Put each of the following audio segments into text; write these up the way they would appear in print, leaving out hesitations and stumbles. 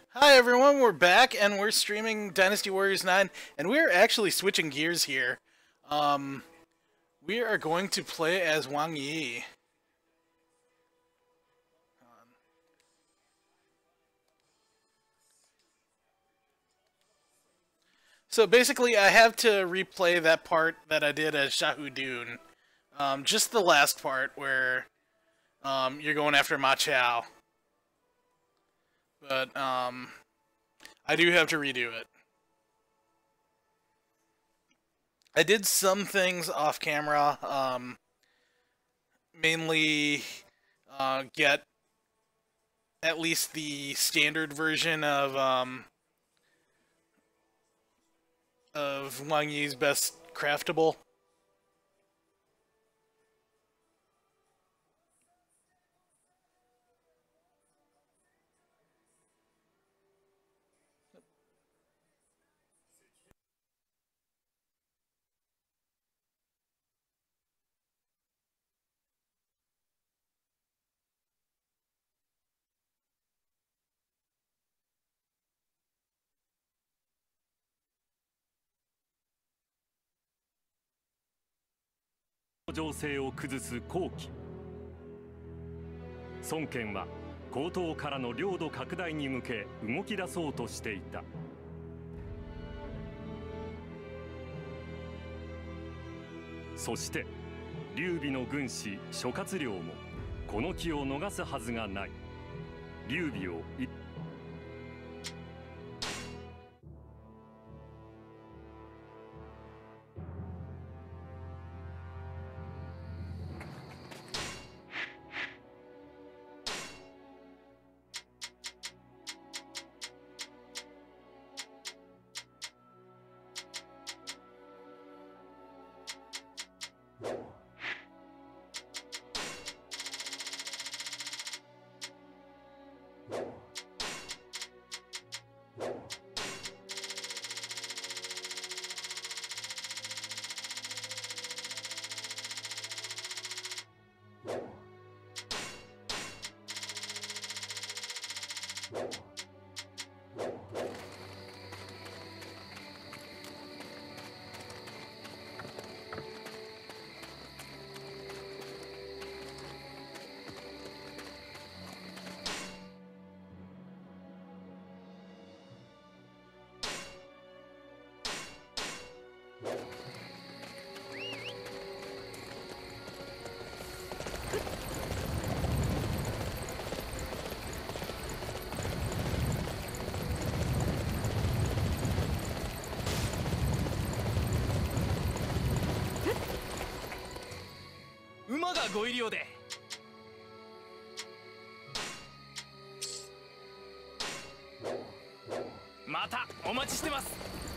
Hi everyone, we're back and we're streaming Dynasty Warriors 9 and we're actually switching gears here. Um, we are going to play as Wang Yi. So basically I have to replay that part that I did as Shahudun. Just the last part where you're going after Ma Chao. But I do have to redo it. I did some things off camera, mainly get at least the standard version of Wang Yi's best craftable. 情勢を崩す好機。孫権は江東からの領土拡大に向け動き出そうとしていた。そして劉備の軍師諸葛亮もこの機を逃すはずがない。劉備を馬がご入り用で。またお待ちしてます。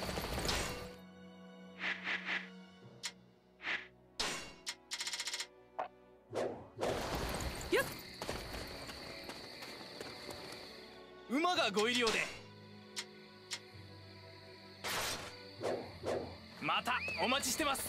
よっ。馬がご入り用で。またお待ちしてます。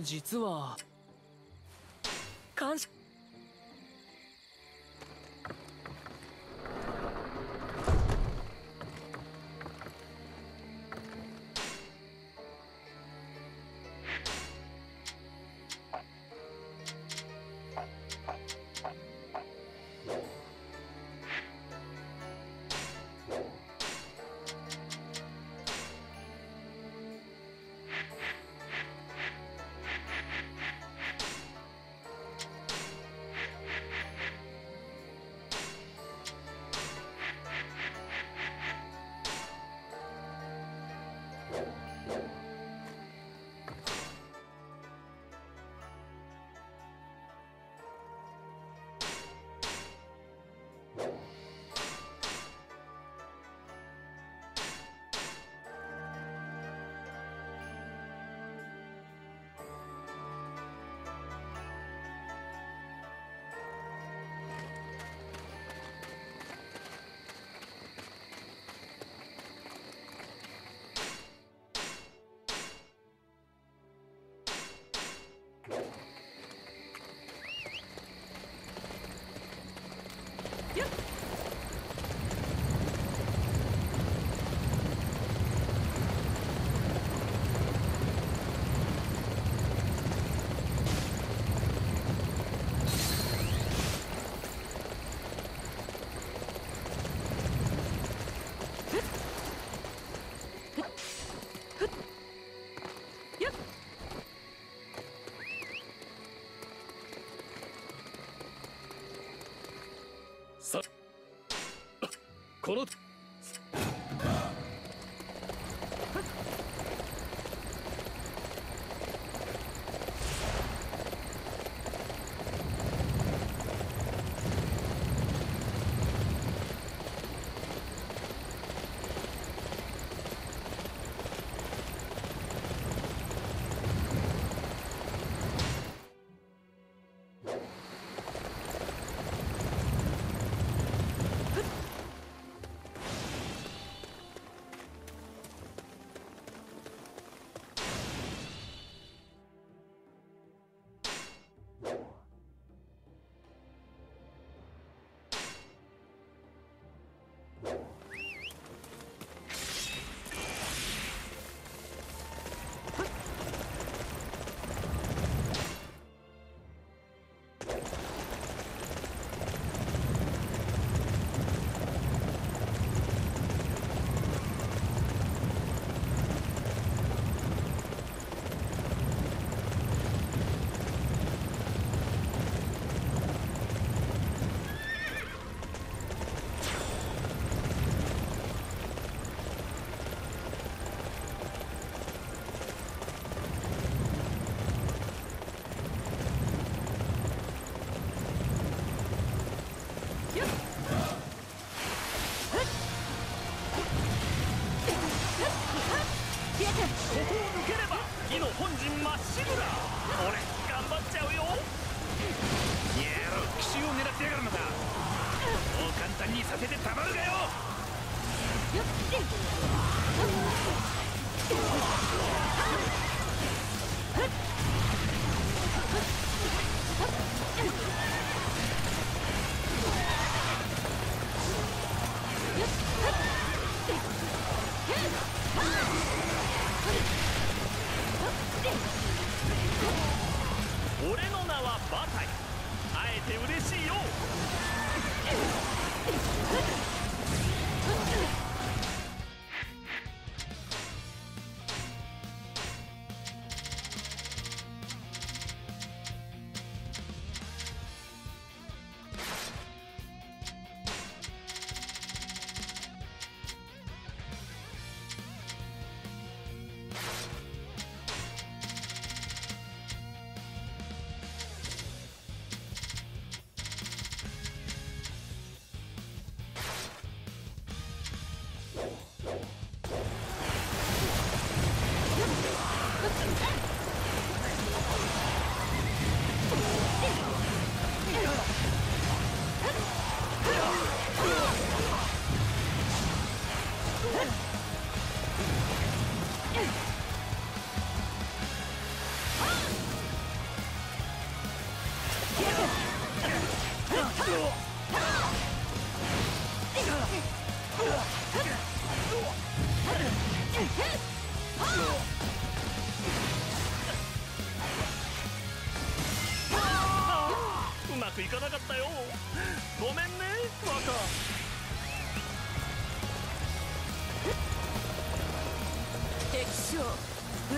実は感謝。さこの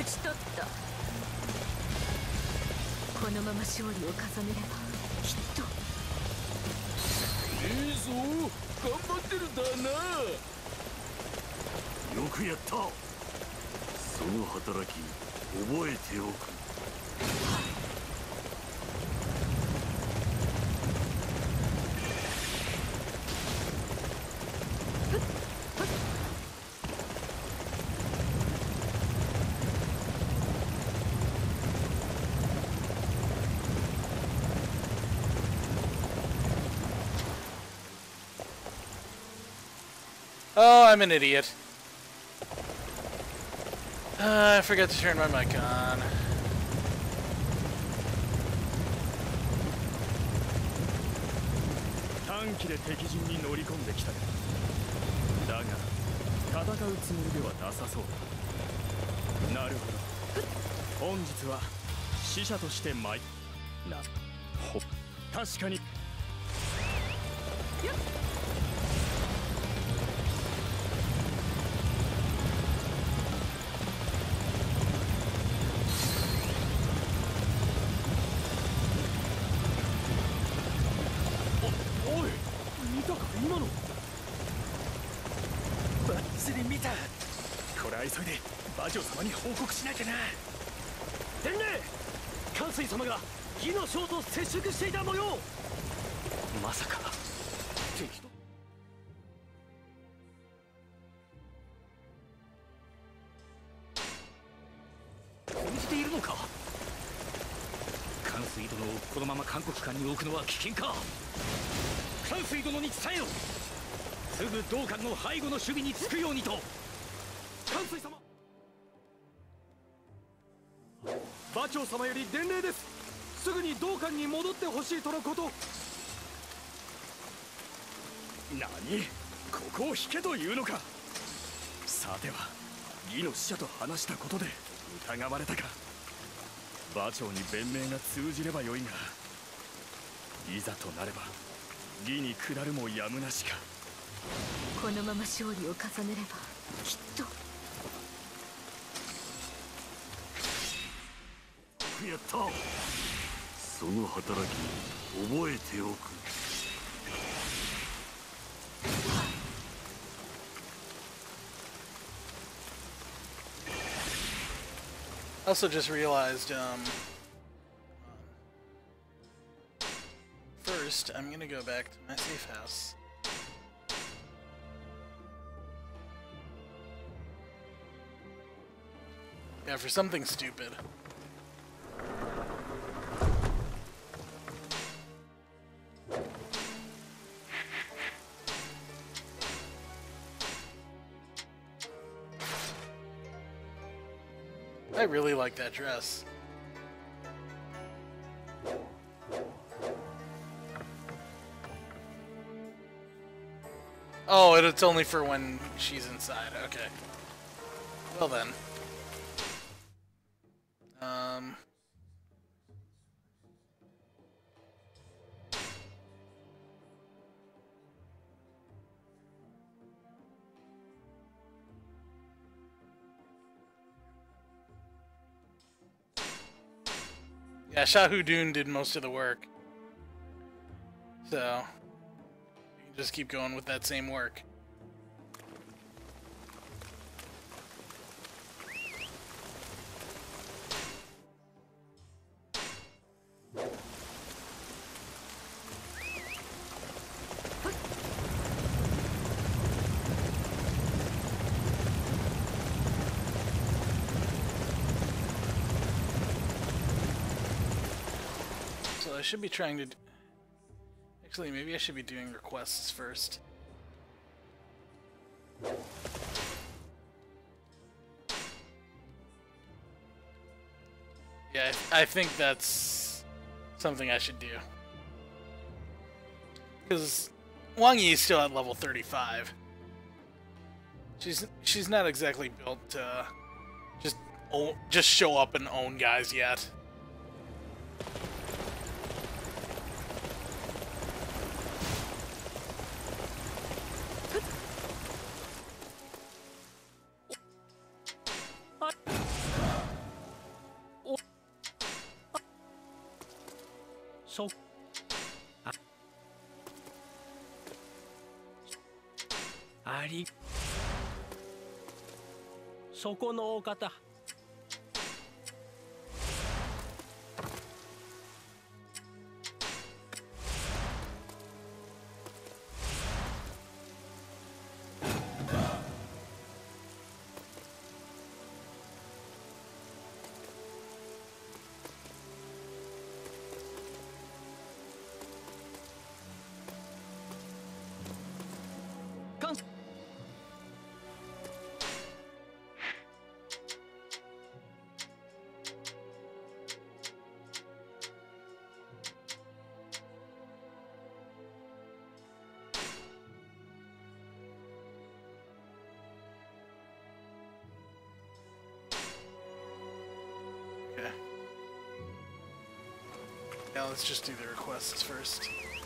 ち取った。このまま勝利を重ねればきっと。 いいぞ、頑張ってるだな。 よくやった。その働き覚えておく。 Oh, I'm an idiot. I forgot to turn my mic on. Tanki で敵陣に乗り込んできた。だが、戦うつもりではなさそうだ。なるほど。本日は死者として参な。確かに。急いで馬上様に報告しなきゃな。伝令、関水様が義の将と接触していた模様。まさか敵と。通じているのか。関水殿をこのまま函谷関に置くのは危険か。関水殿に伝えよ。すぐ同官の背後の守備につくようにと。関水様、馬長様より伝令です。すぐに同官に戻ってほしいとのこと。何、ここを引けというのか。さては義の使者と話したことで疑われたか。馬長に弁明が通じればよいが、いざとなれば義に下るもやむなしか。 このまま勝利を重ねればきっと。 やった。その働き覚えておく。 Also just realized, first I'm gonna go back to my safe house. Yeah, for something stupid. I really like that dress. Oh, it's only for when she's inside. Okay. Well then. Yeah, Shahudoon did most of the work. So, you can just keep going with that same work. I should be trying to... Actually, maybe I should be doing requests first. Yeah, I think that's something I should do. Because Wang Yi is still at level 35. She's not exactly built to just show up and own guys yet. そありそこのお方 Okay. Now let's just do the requests first.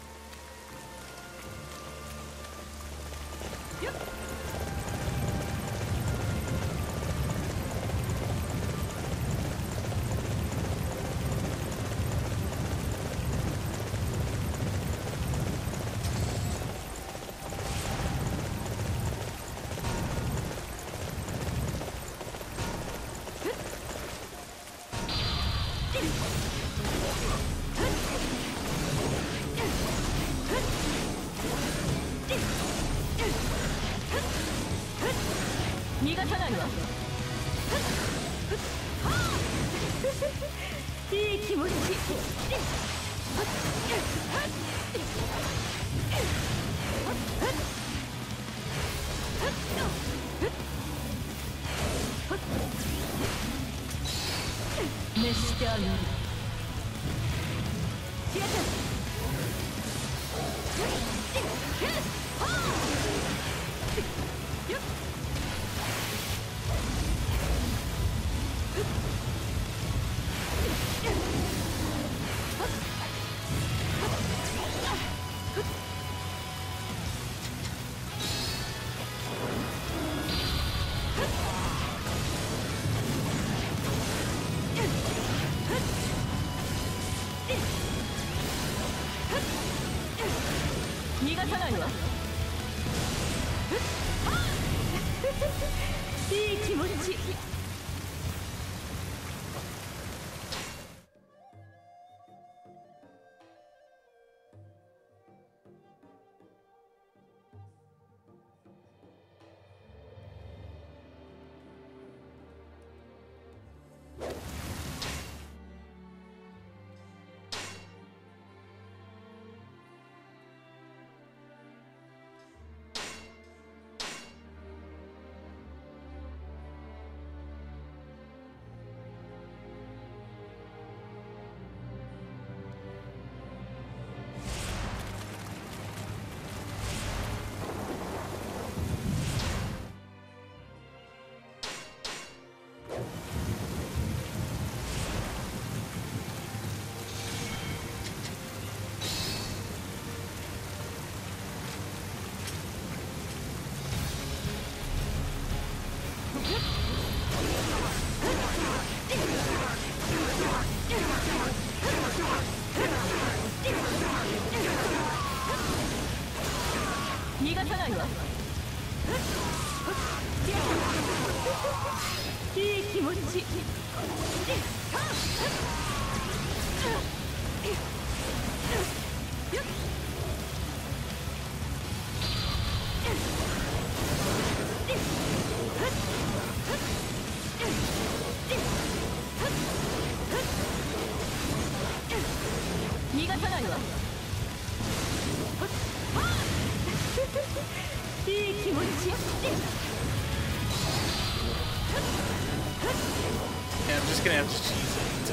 Yeah, I'm just gonna have to cheese it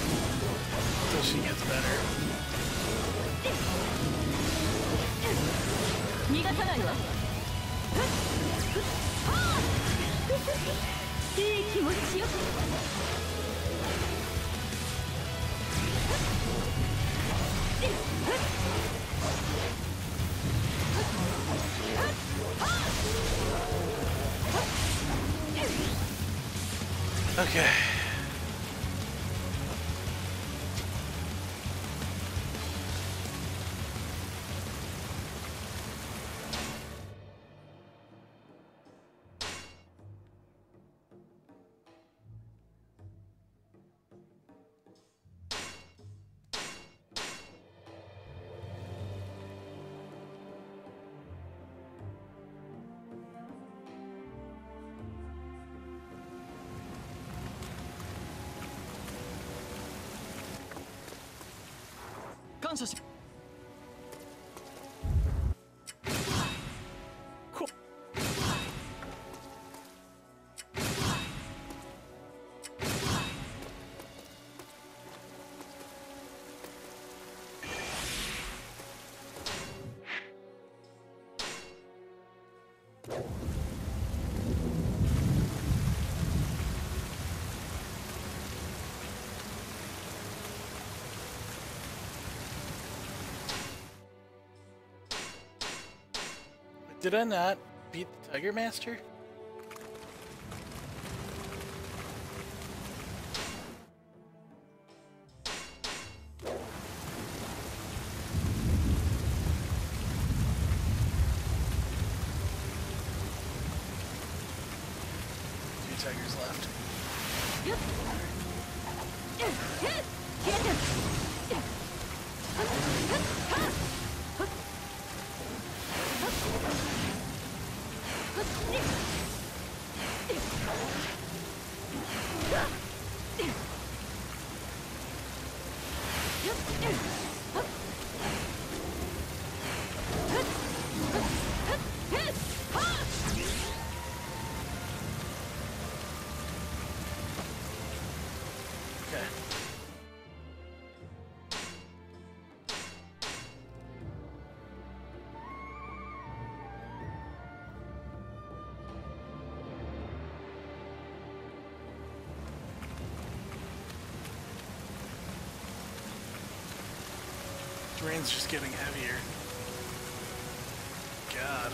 until she gets better. Okay. 感謝しこ Did I not beat the Tiger Master? Two tigers left. Okay. The rain's just getting heavier. God.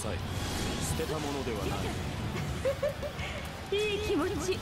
さい。捨てたものではない。 いい気持ち。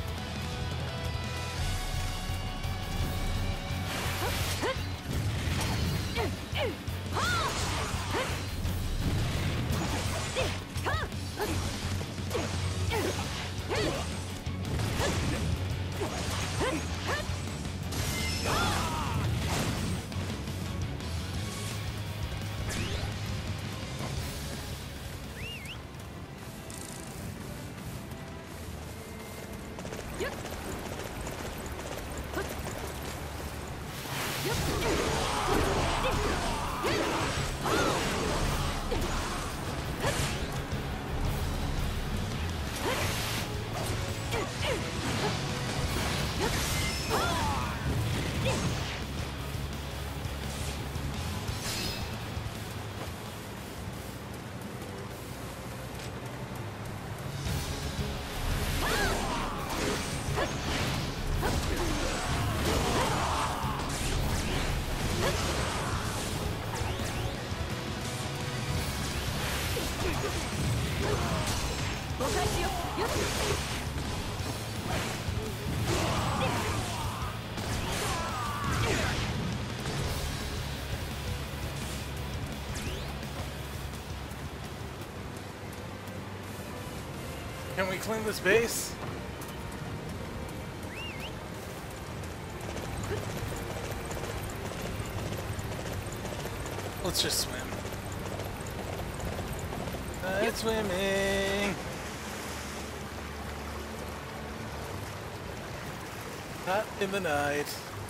Can we clean this base? Let's just swim. It's swimming. Not in the night.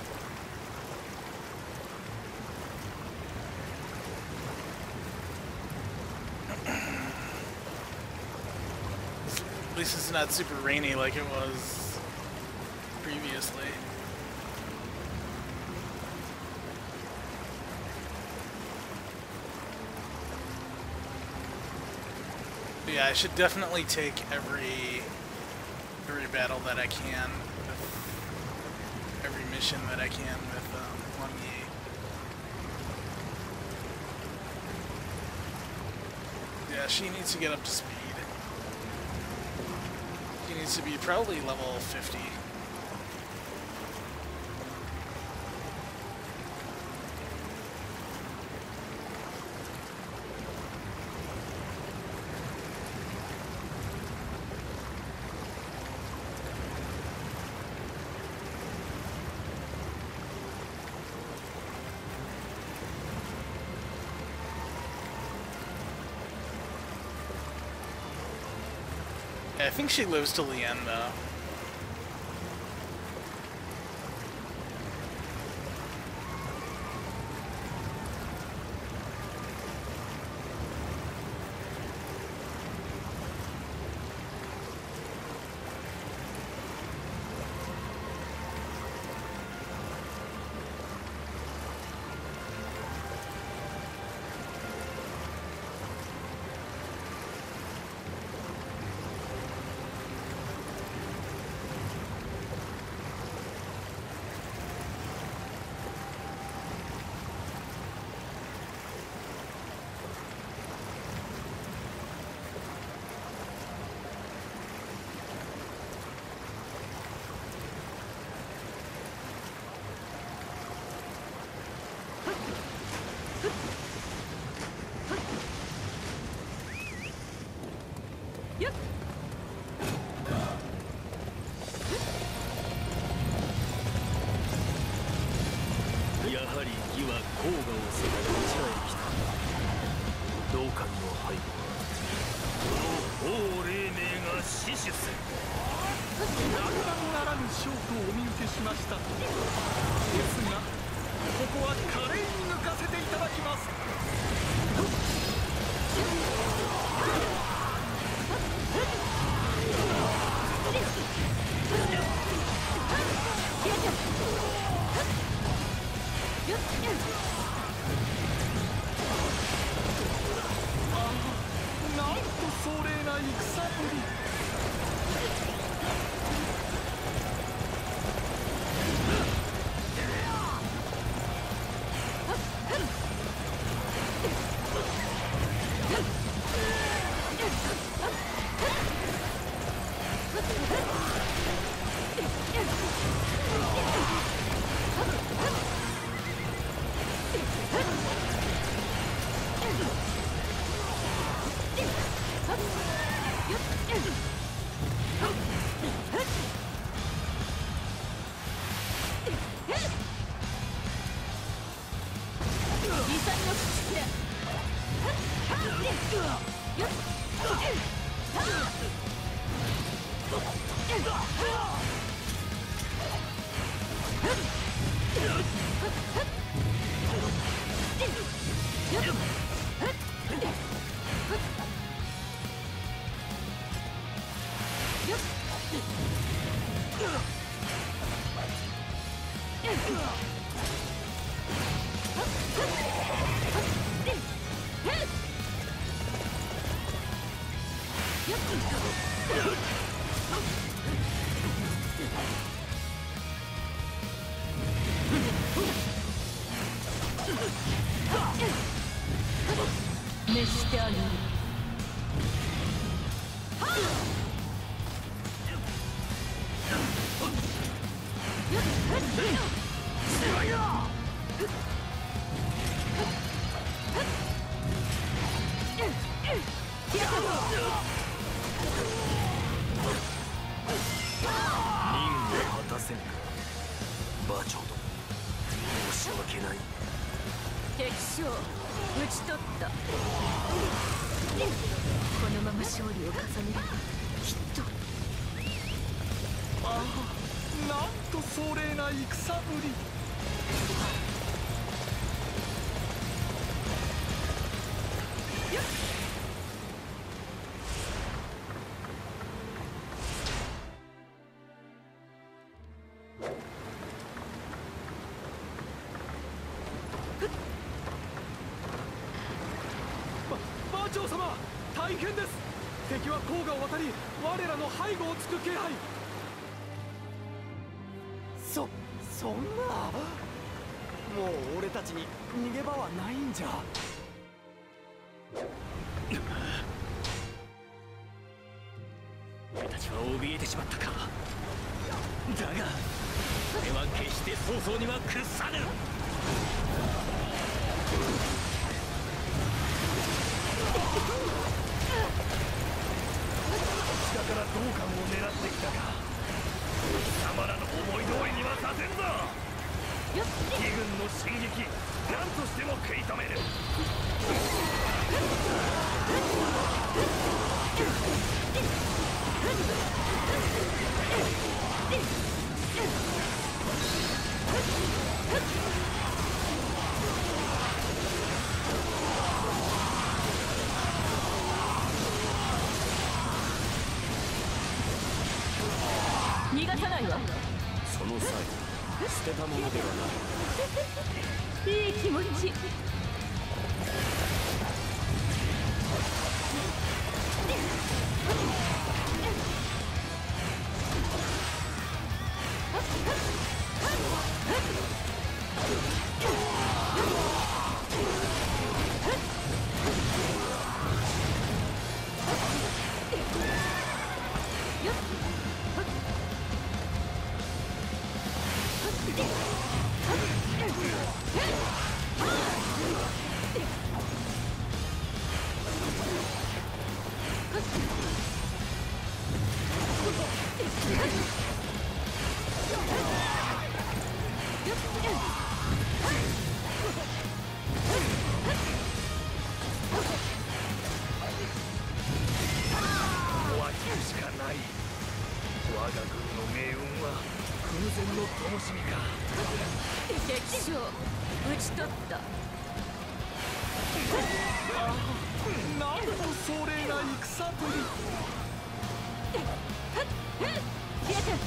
At least it's not super rainy like it was previously. But yeah, I should definitely take every battle that I can, every mission that I can with Wang. Yeah, she needs to get up to speed. She needs to be probably level 50. I think she lives till the end, though. 熱してあげる。敵将討ち取った。このまま勝利を重ねればきっと。 ああ、なんと壮麗な戦ぶり。馬長様、大変です。敵は甲賀を渡り我らの背後をつく気配。そんな。もう俺たちに逃げ場はないんじゃ。俺たちは怯えてしまったか。だが俺は決して早々には屈さぬ。下から同感を狙ってきたか。貴様らの思い通りにはさせんぞ。義軍の進撃、何としても食い止める。 逃がさないわ。 その際、捨てたものではない。 いい気持ち。しかない。我が軍の命運は空前の灯火か。 敵将討ち取った。 なんと壮麗な戦ぶり。 消えて。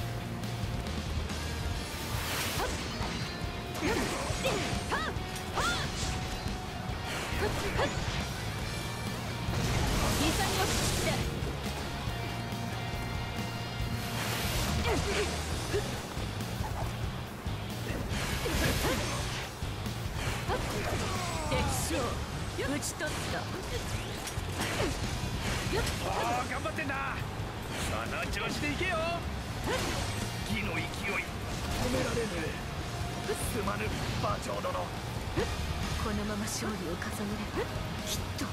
潔くして敵将討ち取った。 ああ、頑張ってんだ。その調子でいけよ。義の勢い止められぬ。すまぬ馬長殿。 このまま勝利を重ねればきっと。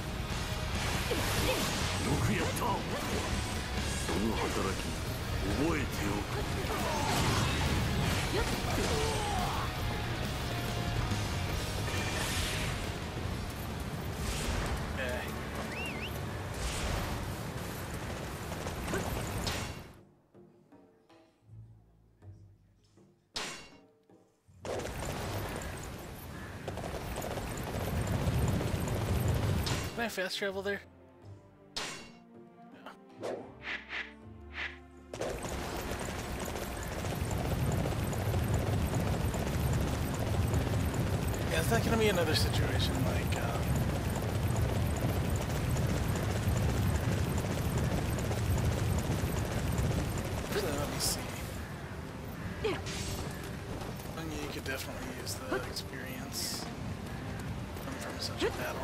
よくやった。その働き覚えておく。 Can I fast travel there? No. Yeah, it's not gonna be another situation like, actually, let me see. Wang, you could definitely use the experience from such a battle.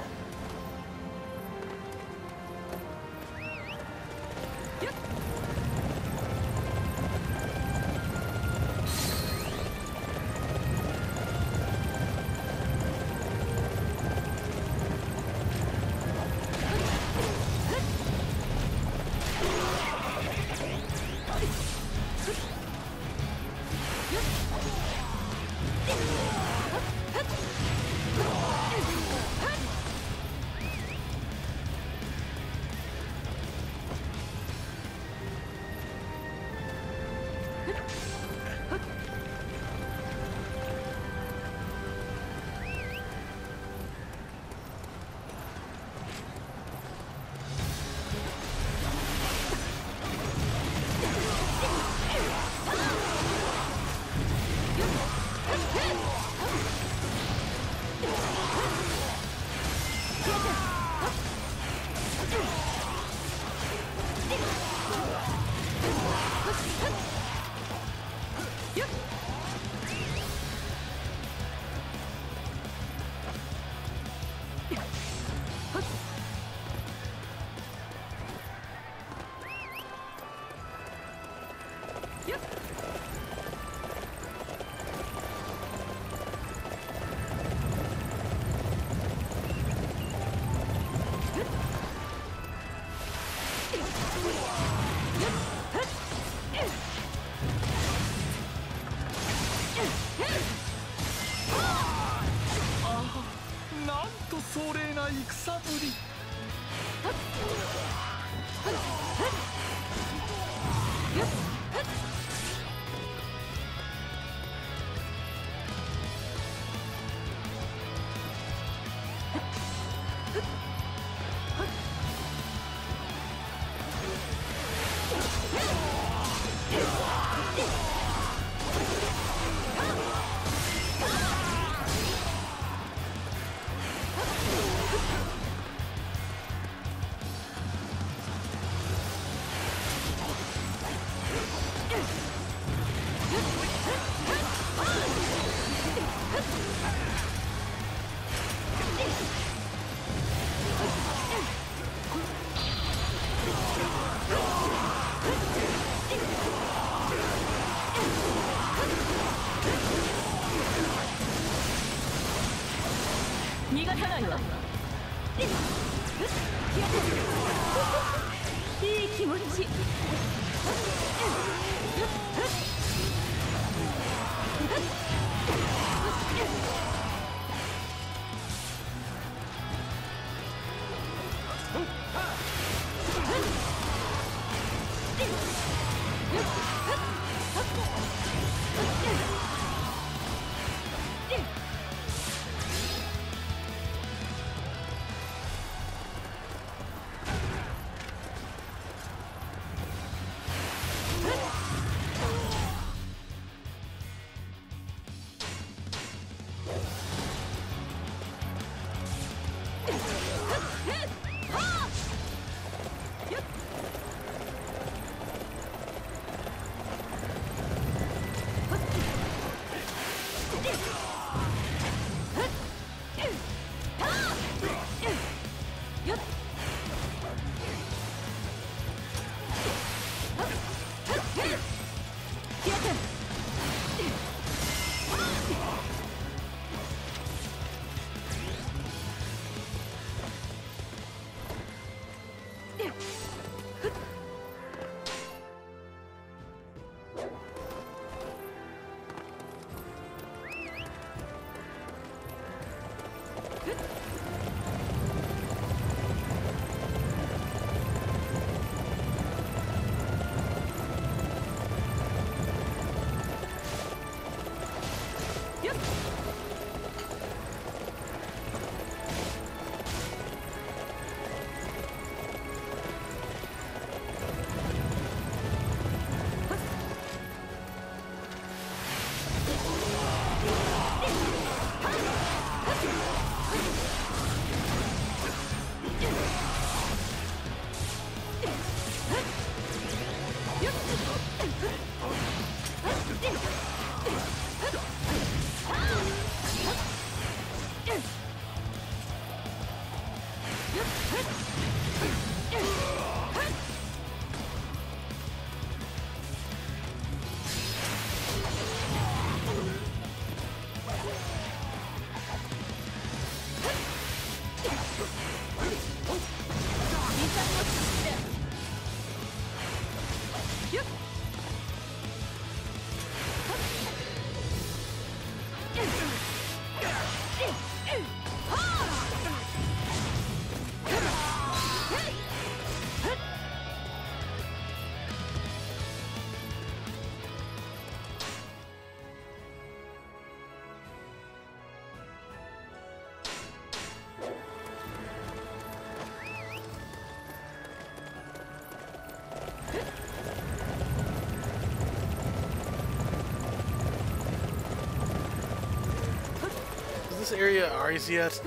this area ours yet?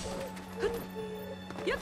Yep.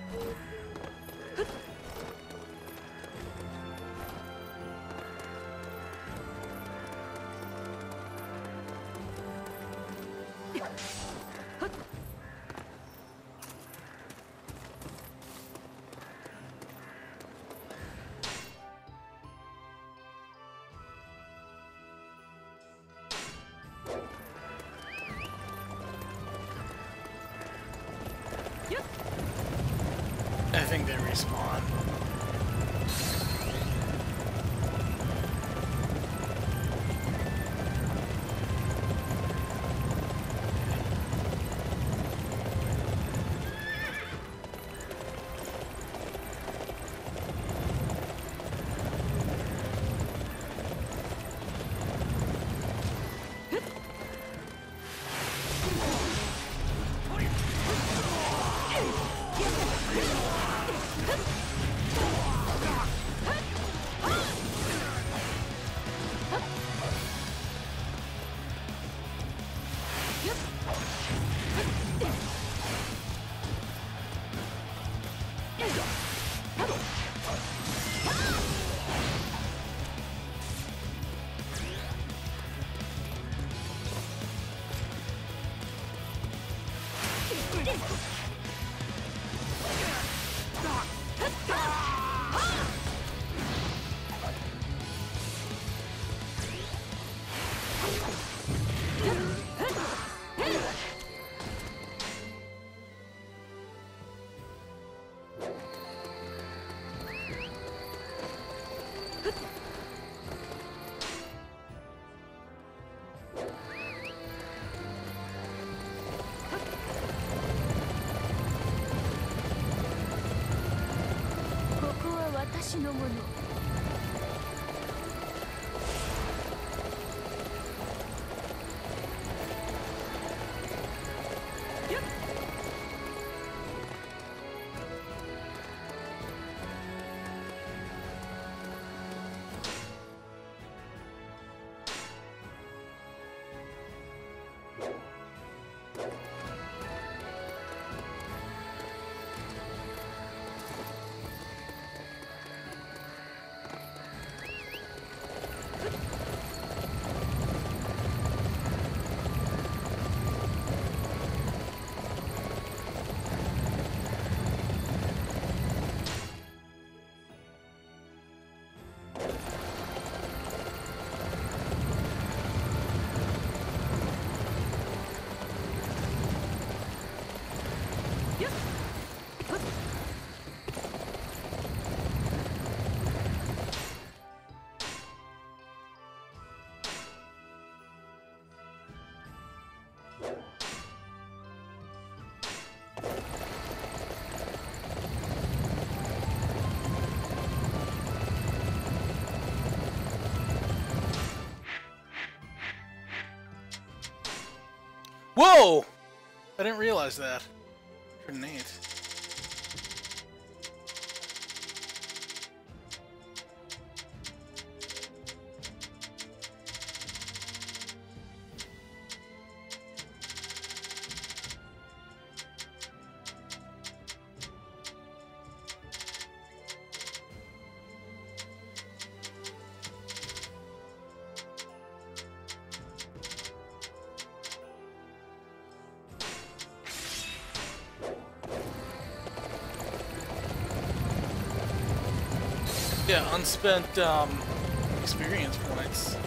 I think they respawn. Whoa! I didn't realize that. Pretty neat. Yeah, unspent experience points.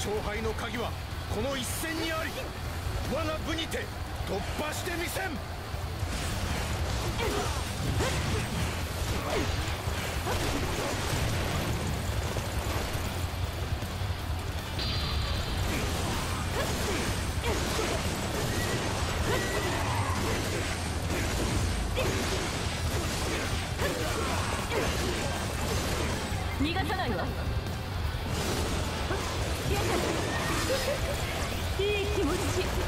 勝敗の鍵はこの一戦にあり、我が部にて突破してみせん。 逃がさないわ。いい気持ち。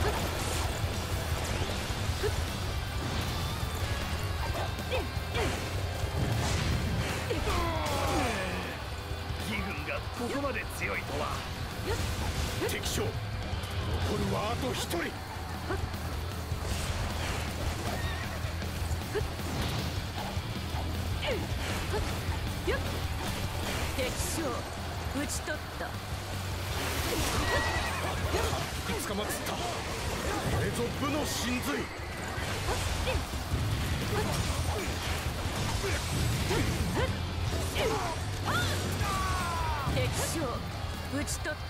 義軍がここまで強いとは。 敵将、残るはあと一人。 敵将討ち取った。 いくつかまつった。これぞ部の真髄。 敵将討ち取った。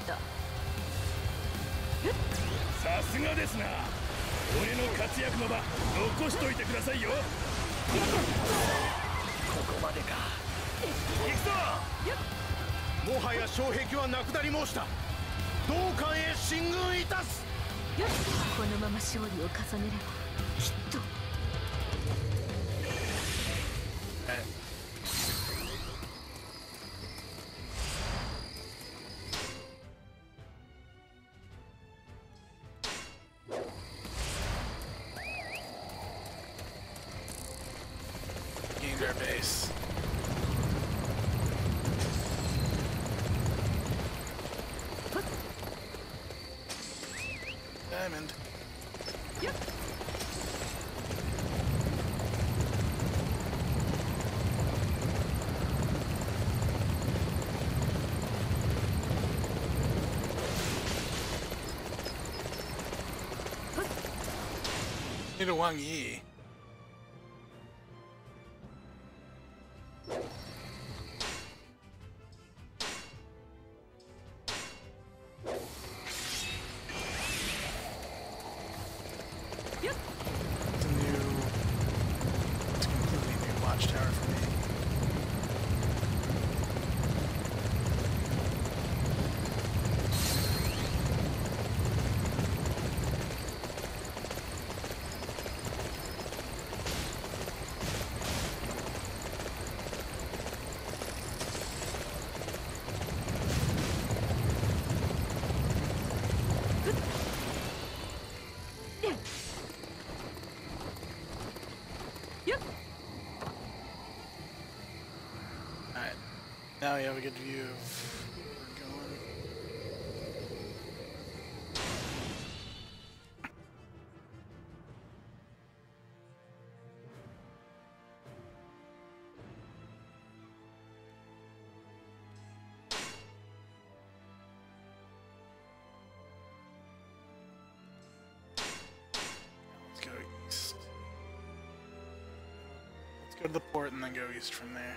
さすがですな。俺の活躍の場残しといてくださいよ。ここまでか。行くぞ。もはや障壁はなくなり申した。同館へ進軍いたす。 このまま勝利を重ねればきっと。 Gained our base. Diamond. Need a Wang Yi. Alright, now we have a good view of where we're going. Let's go east. Let's go to the port and then go east from there.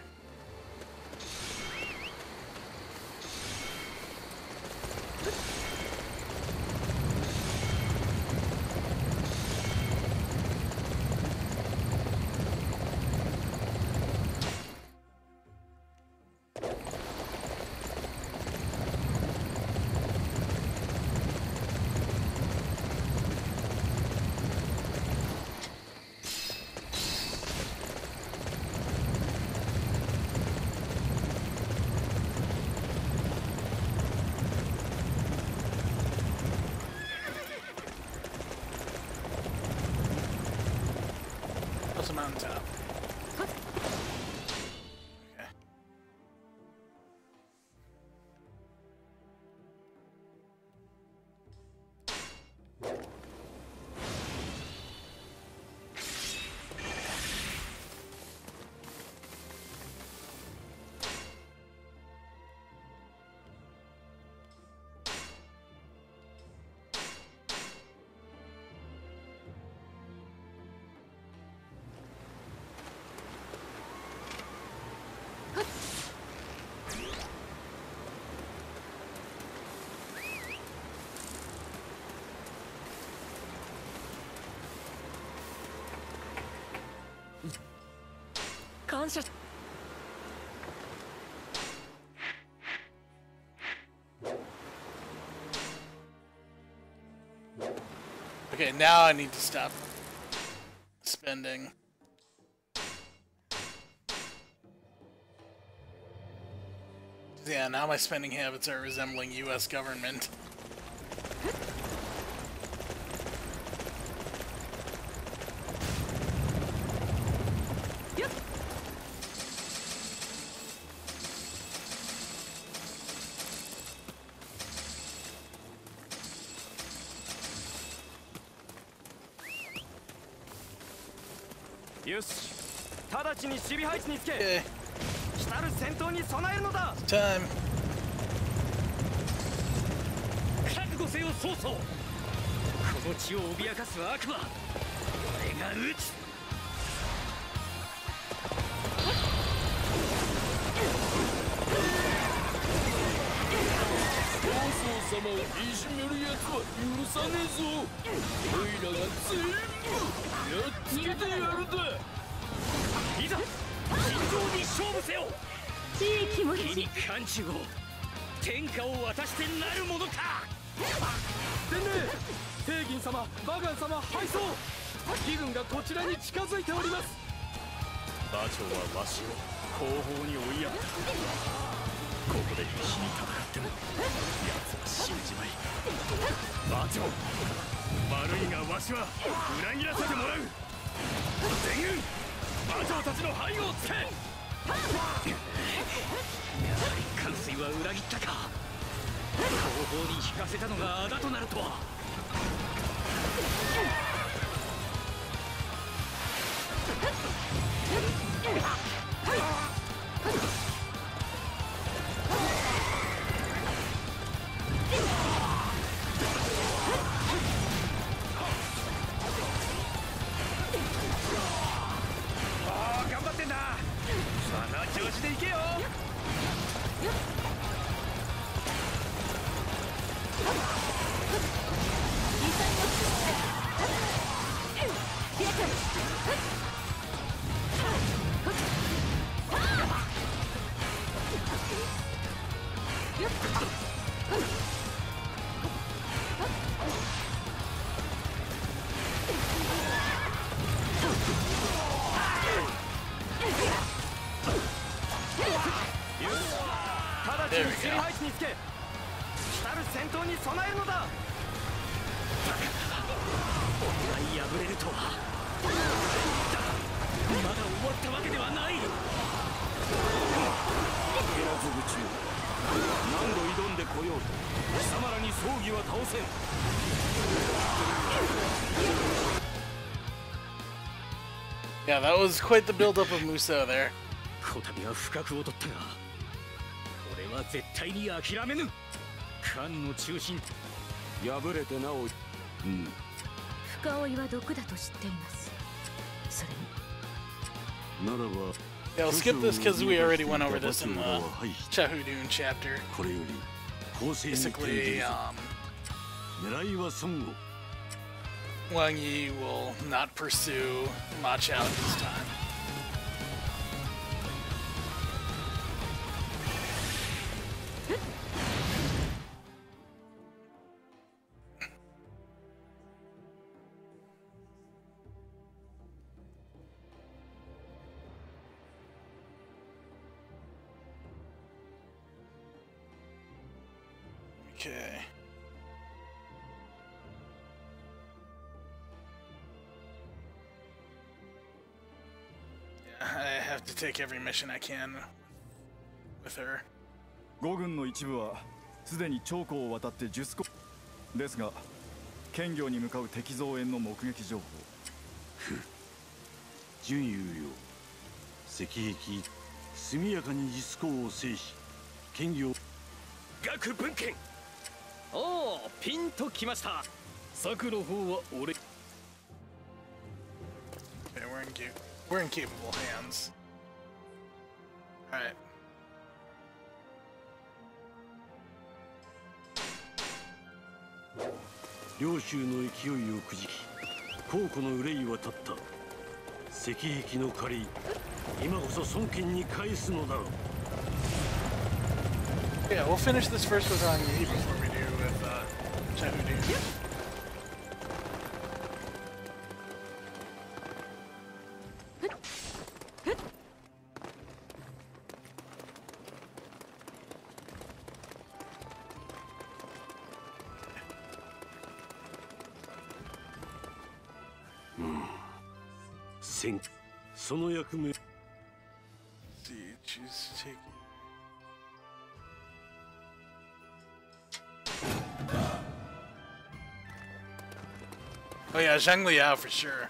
感謝。 Okay, now I need to stop spending. Yeah, now my spending habits are resembling U.S. government. よし、直ちに守備配置につけ。 Okay, 来たる戦闘に備えるのだ。 time. 覚悟せよ曹操。この地を脅かす悪魔、俺が討つ。 曹操様をいじめるやつは許さねえぞ。おいらが全部やっつけてやるだ。 いざ尋常に勝負せよ。 いい気持火にち。 漢中を天下を渡してなるものか。 でね、帝銀様、バガン様敗走。義軍がこちらに近づいております。 馬長はわしを後方に追いやった。ここで必死に戦っても奴は死んじまい。馬長、悪いがわしは裏切らせてもらう。全軍馬長たちの背後をつけ。 やはり関水は裏切ったか。後方に引かせたのがあだとなるとは。 頑張ってんだ。その調子でいけよ。 直ちに守備配置につけ。来たる戦闘に備えるのだ。俺が敗れるとは。だがまだ終わったわけではない。 減らず口よ。何度挑んでこようと貴様らに葬儀は倒せん。 Yeah, that was quite the build-up of Muso there. こたびは不覚を取ったが、俺は絶対に諦めぬ。艦の中心。 敗れてなお。 深追いは毒だと知っています。それに。 ならば。 Yeah, we'll skip this because we already went over this in the Shahudoon chapter. これより公正に Basically, 狙いは孫悟。 Wang Yi will not pursue Ma Chao this time. Okay. Yeah, I have to take every mission I can with her. 5軍の一部はすでに長江を渡って術庫ですが、剣行に向かう敵増援の目撃情報。 準優よ。石壁速やかに術庫を制し、剣行。 学文献。おお、ピンときました。策の方は俺。 Okay, we're in capable hands. All right. 領州の勢いをくじき、皇庫の憂いは立った。石壁の狩り、 今こそ孫権に返すのだ。 Yeah, we'll finish this first with Wang before we do with Xiahou. Sink. その役目。 See, choose taking. Oh yeah, Zhang Liao for sure.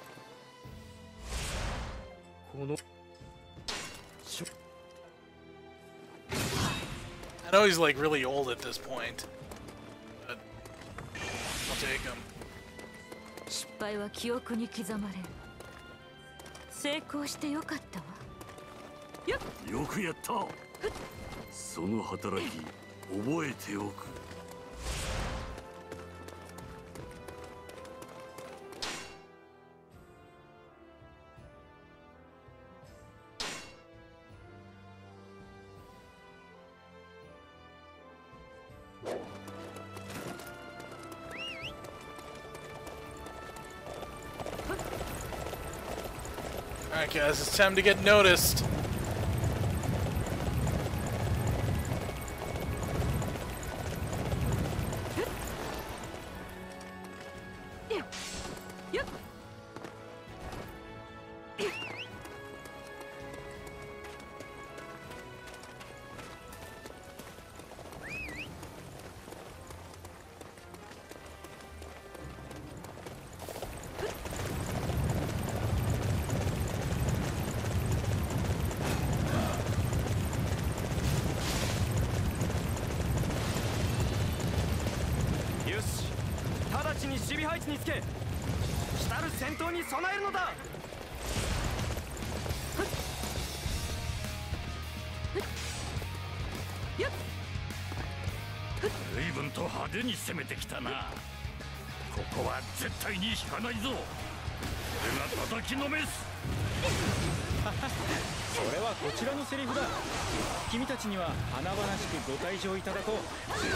I know he's like really old at this point, but I'll take him. 失敗は記憶に刻まれる。成功してよかったわ。 よくやった。その働き覚えておく。 Alright guys, it's time to get noticed. 随分と派手に攻めてきたな。ここは絶対に引かないぞ。俺が叩きのめす。 それはこちらのセリフだ。君たちには華々しくご退場いただこう。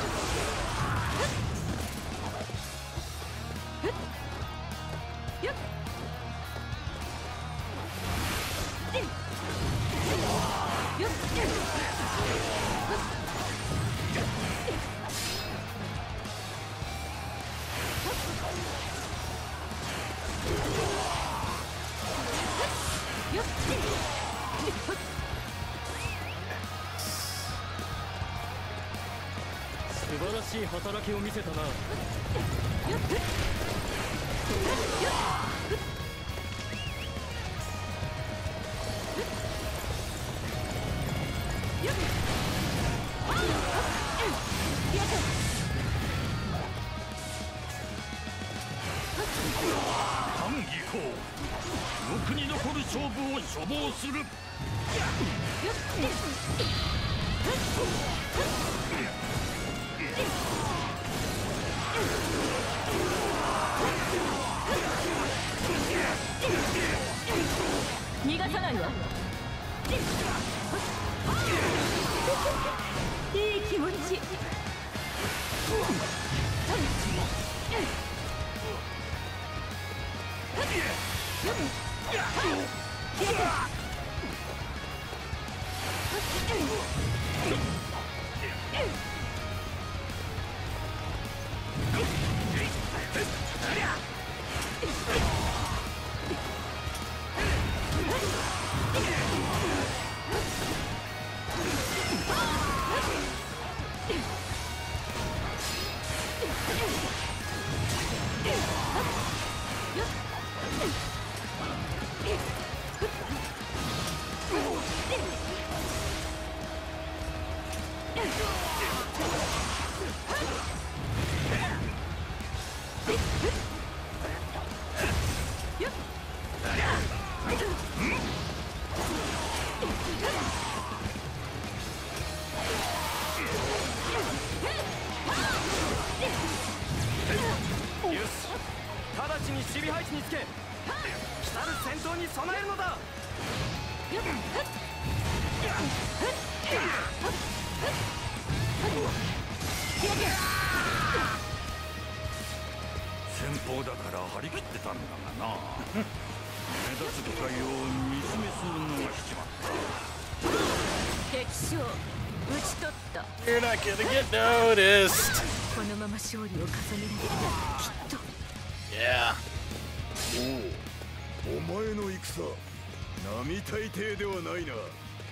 素晴らしい働きを見せたな。 反義行。記憶に残る勝負を所望する。 逃がさないわ。いい気持ち。 直ちに守備配置につけ、来たる戦闘に備えるのだ。 先方だから張り切ってたんだがな。目立つ部隊を見つめするのがしちまった。 敵将討ち取った。 You're not gonna get noticed. このまま勝利を重ねられるきっと。 Yeah. お前の戦、並大抵ではないな。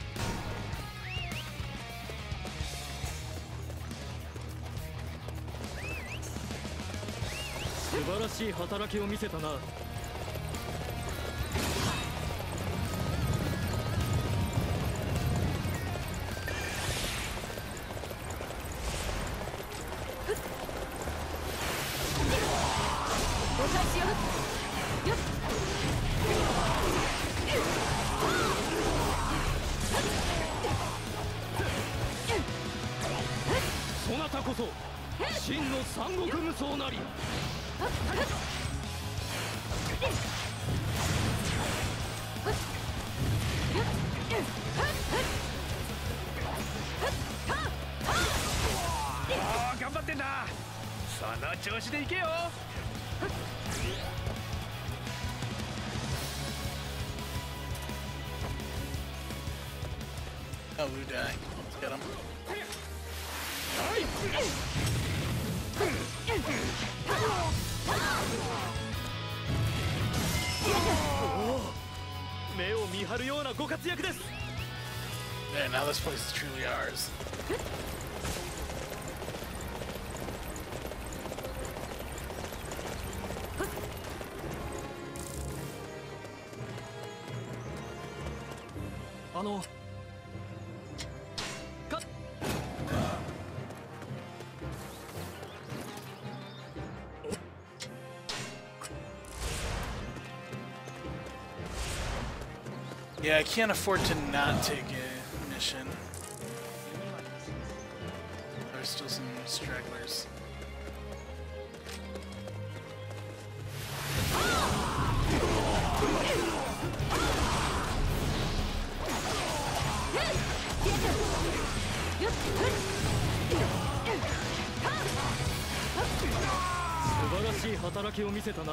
素晴らしい働きを見せたな。 お返しよ。よっ。 そなたこそ真の三国無双なり。 頑張ってんだ。その調子でいけよ。 Oh, Wu Dai. Let's get him. 目を見張るようなご活躍です。 Man, now this place is truly ours. Yeah, I can't afford to not take a mission. There's still some stragglers. 素晴らしい働きを見せたな。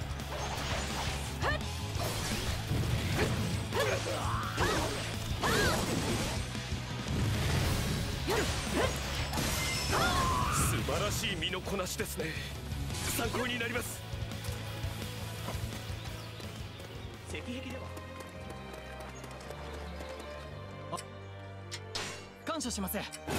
素晴らしい身のこなしですね。参考になります。石壁では感謝します。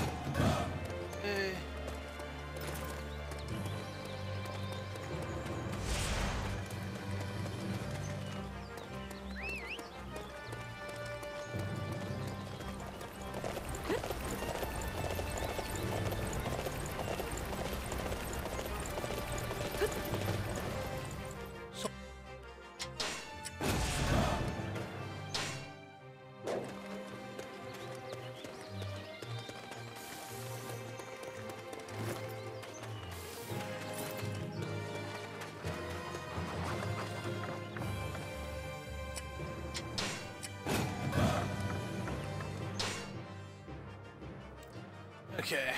Okay.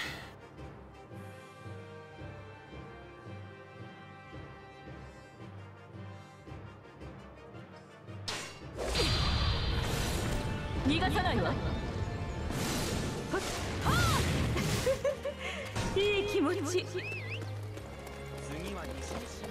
Niがさないわ。いい気持ち。 次は西。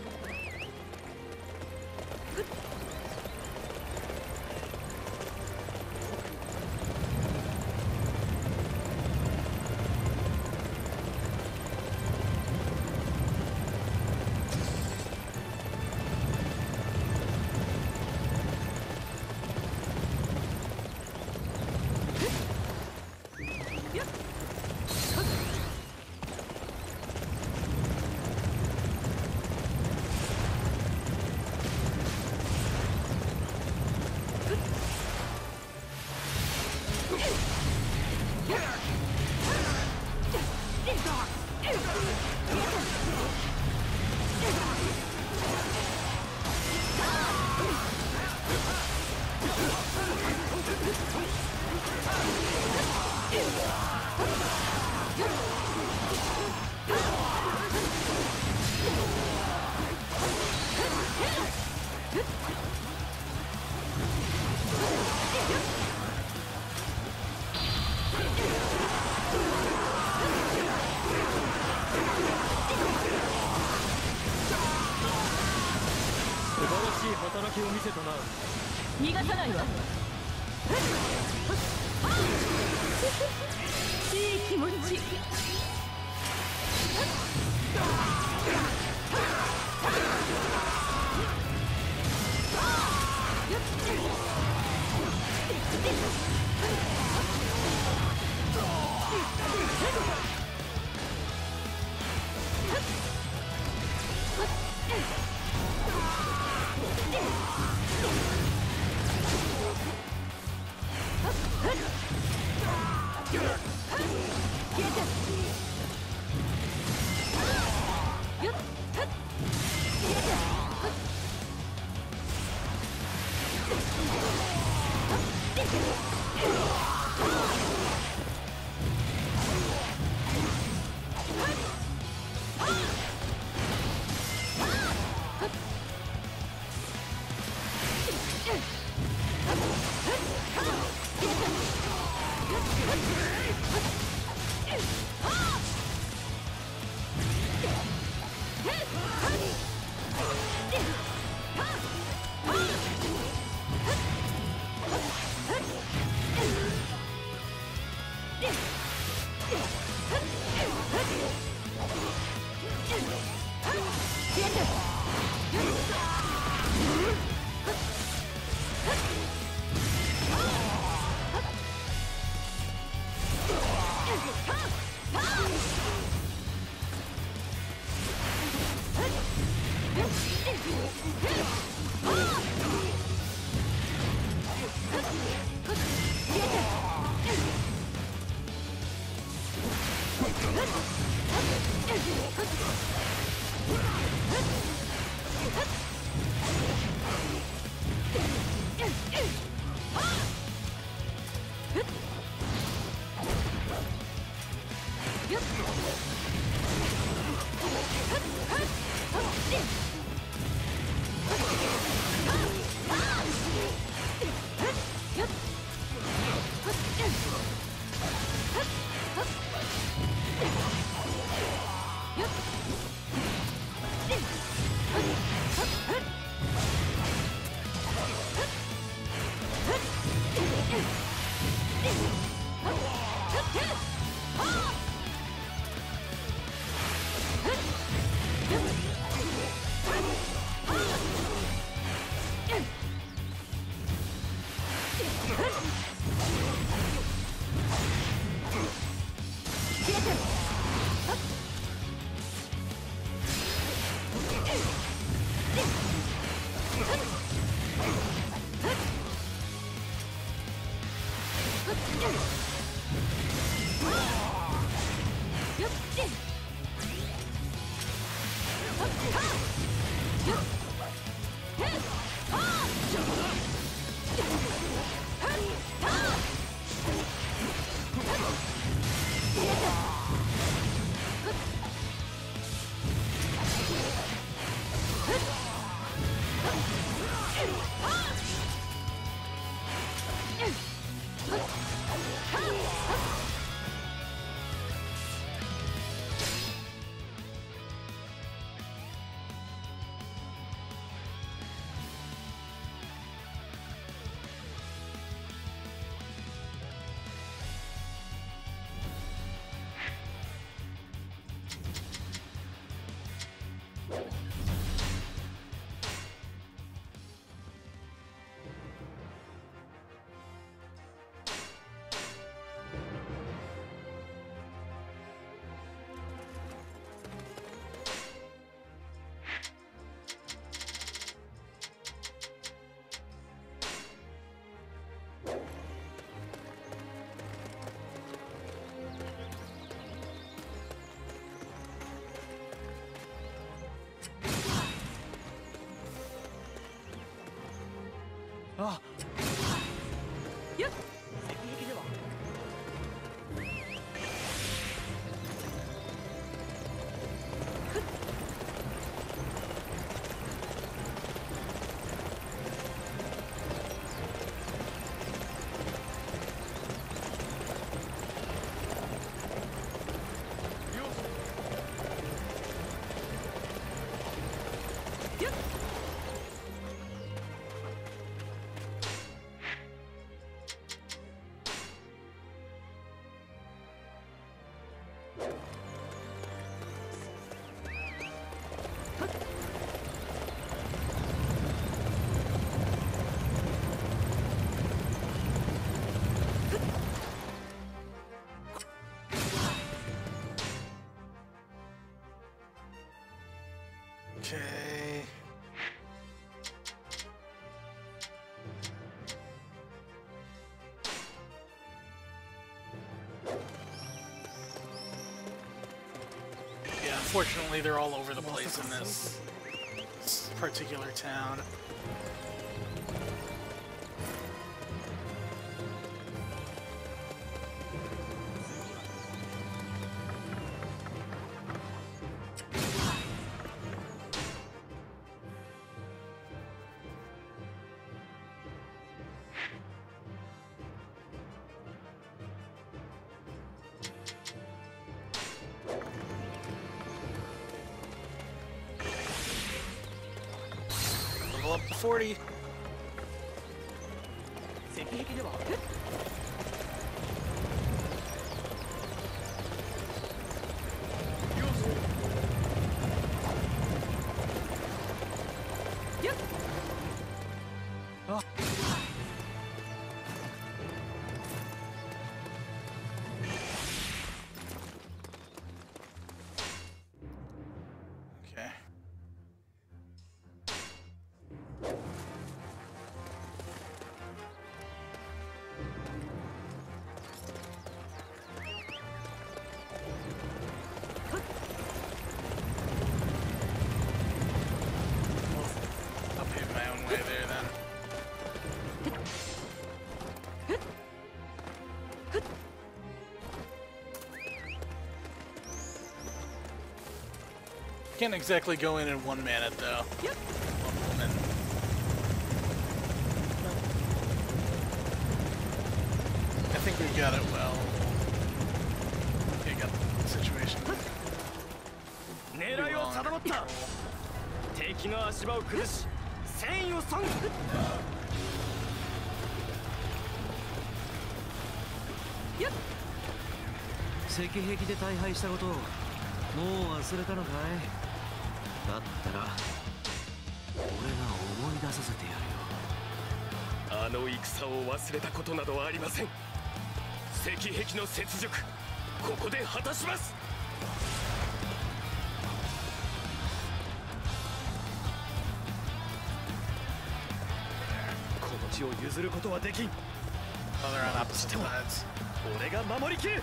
晴らしい働きを見せたな。 逃がさないわ。いい気持ち。 あ、 よっ。 Okay. Yeah, unfortunately they're all over the place in this particular town. Level up to 40. Okay. I'll pave my own way there then. Can't exactly go in 1 minute though. One woman. I think we've got it well. Okay, got the situation. 狙いを定まった。敵の足場を崩し、戦意を損。 石壁で大敗したことをもう忘れたのかい？だったら俺が思い出させてやるよ。 あの戦を忘れたことなどはありません。石壁の雪辱、ここで果たします。この地を譲ることはできん。 Oh, they're on opposite sides. 俺が守りきる。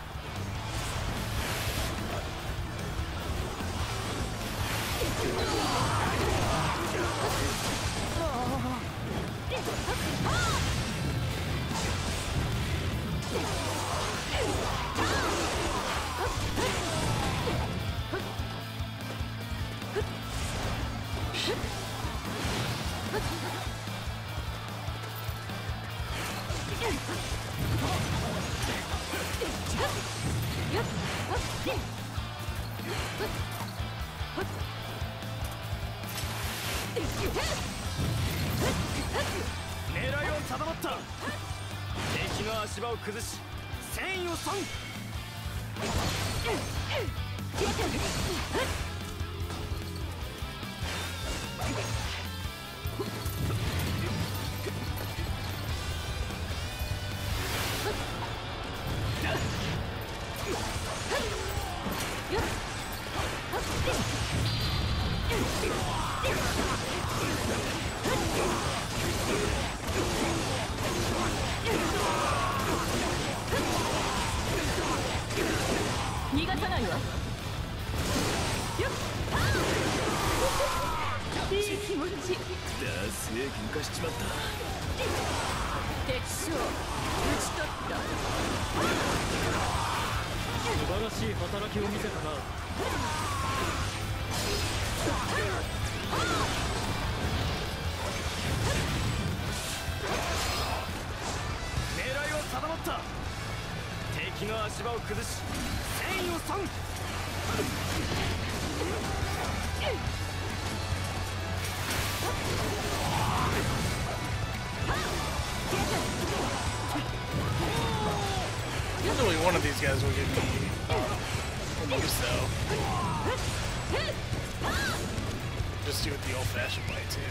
狙いを定まった。敵の足場を崩し、戦意を損。 逃がさないわ。いい気持ち。 だすげえ喧嘩しちまった。 敵将討ち取った。 素晴らしい働きを見せたな。 狙いは定まった。敵の足場を崩し、戦意を損。 Usually one of these guys will give me moves, though. Just do it the old-fashioned way, too.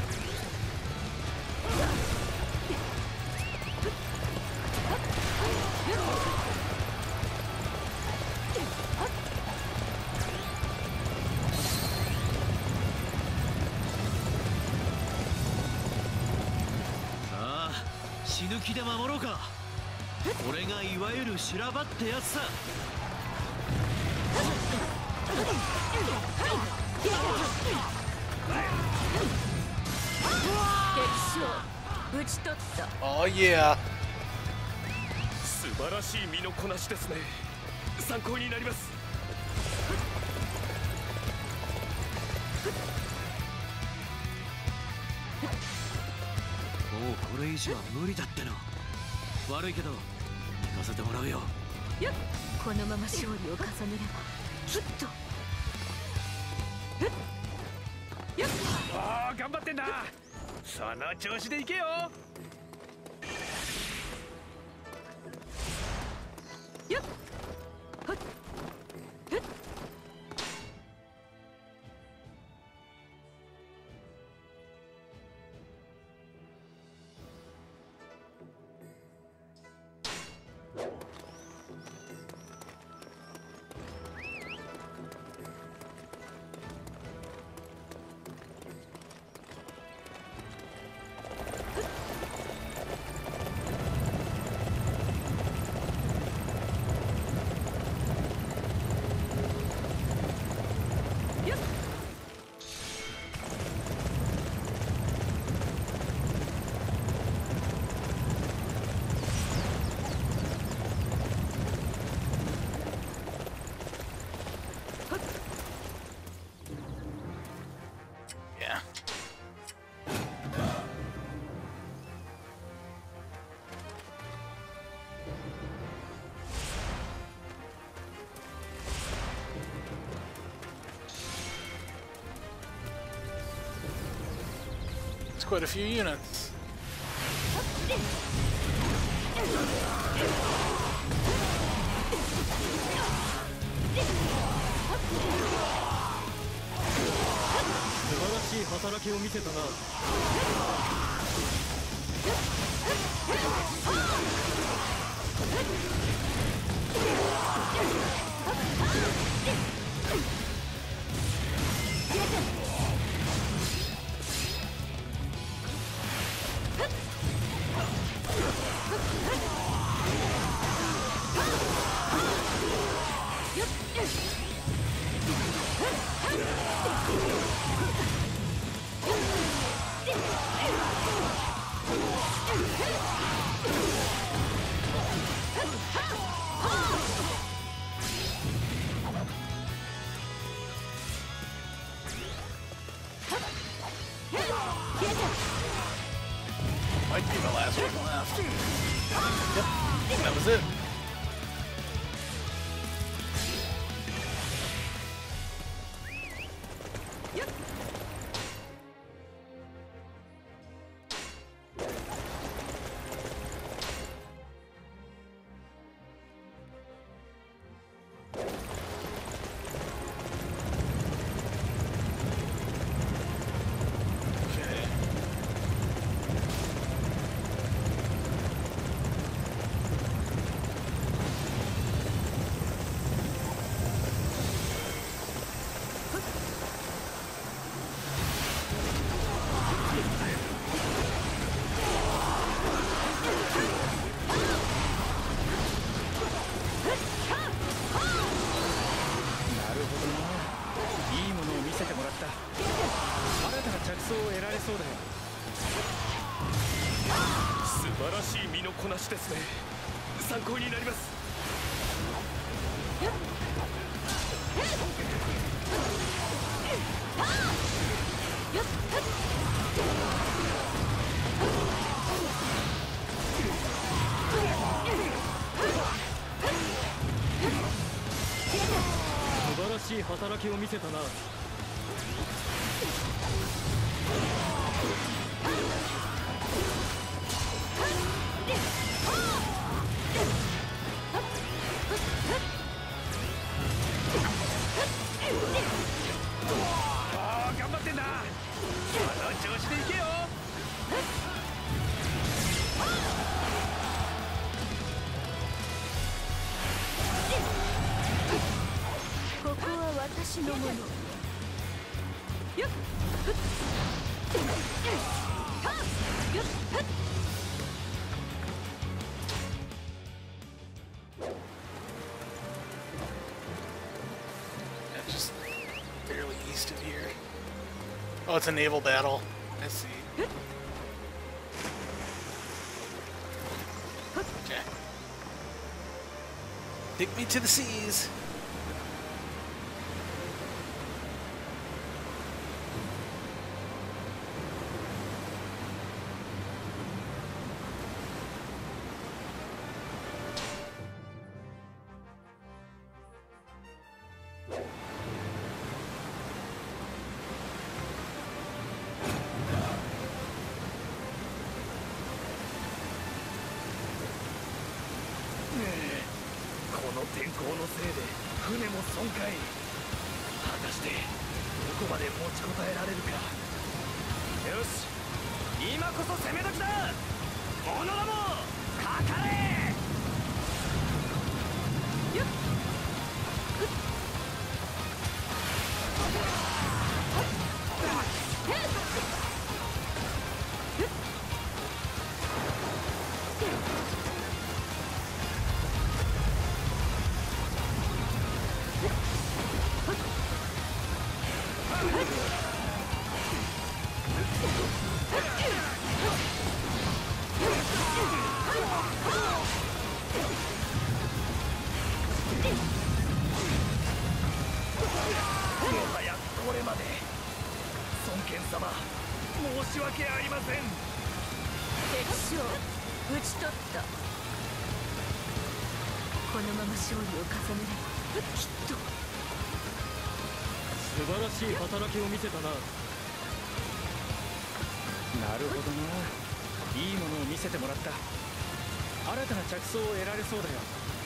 さあ、死ぬ気で守ろうか。これがいわゆる修羅場ってやつさ。 撃ち取った。 Oh yeah. 素晴らしい身のこなしですね。参考になります。 もうこれ以上は無理だっての。悪いけど行かせてもらうよ。 よっ、このまま勝利を重ねればきっと。よっ、 ああ頑張ってんな。その調子でいけよ。 よっ、はっ、えっ。 Yeah. It's quite a few units. Might be the last one left. Yep, that was it. 私のもの。よっふっはっよっふっ。 Yeah, just barely east of here. Oh, it's a naval battle. I see. Okay. Take me to the seas. 素晴らしい働きを見せたな。なるほどな。いいものを見せてもらった。新たな着想を得られそうだよ。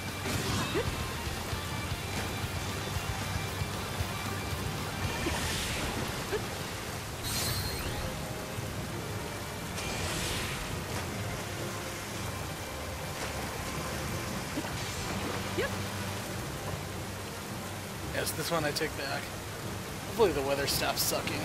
Yes, this one I take back. Hopefully the weather stops sucking.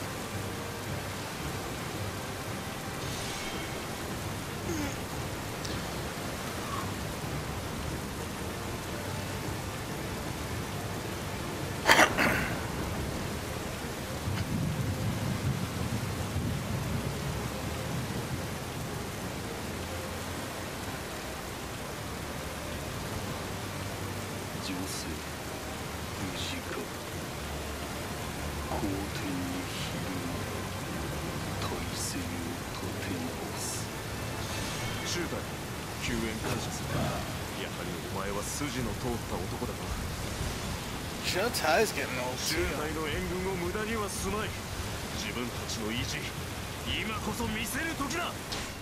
Showtie's getting old too. 10代の援軍を無駄にはすまい。自分たちの意地、今こそ見せる時だ。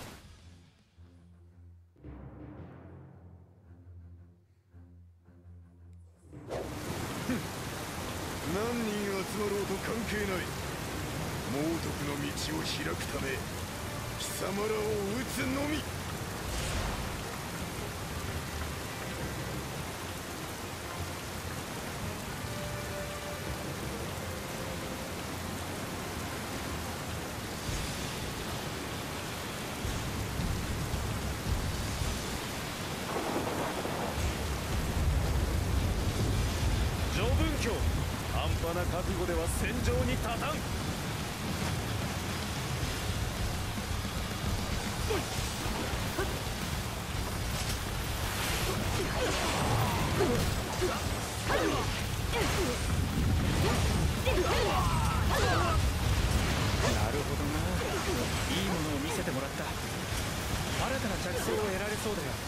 何人集まろうと関係ない。猛徳の道を開くため、貴様らを撃つのみ。半端な覚悟では戦場に立たん。 なるほどな。いいものを見せてもらった。新たな着想を得られそうだよ。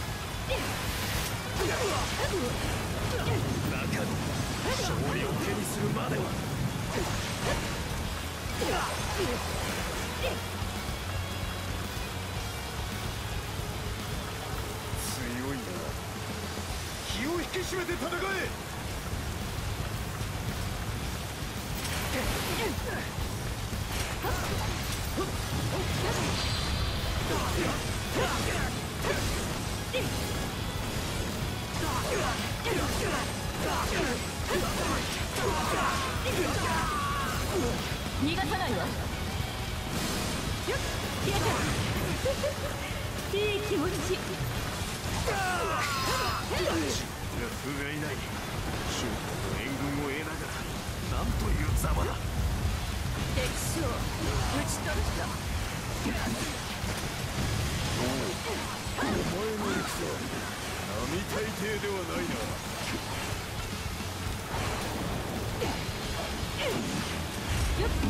中の勝利を手にするまでは。強いな。気を引き締めて戦え。 わ。よっ消えた。いい気持ち。 不甲斐ない。シュートと援軍を得ながらなんというざまだ。 敵将討ち取った。 お前の戦並大抵ではないな。 よっ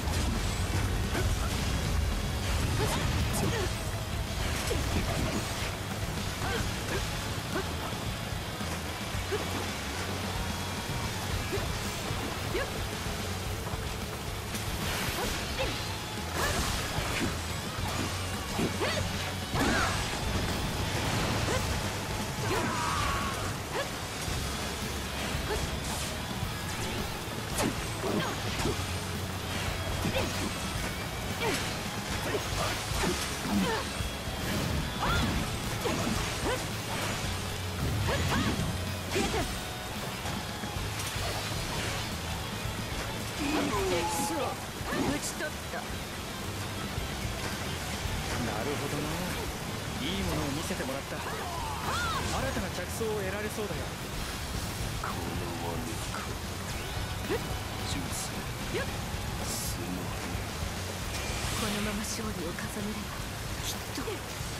そうだよ。 このまねか銃声すまこのまま勝利を重ねればきっと。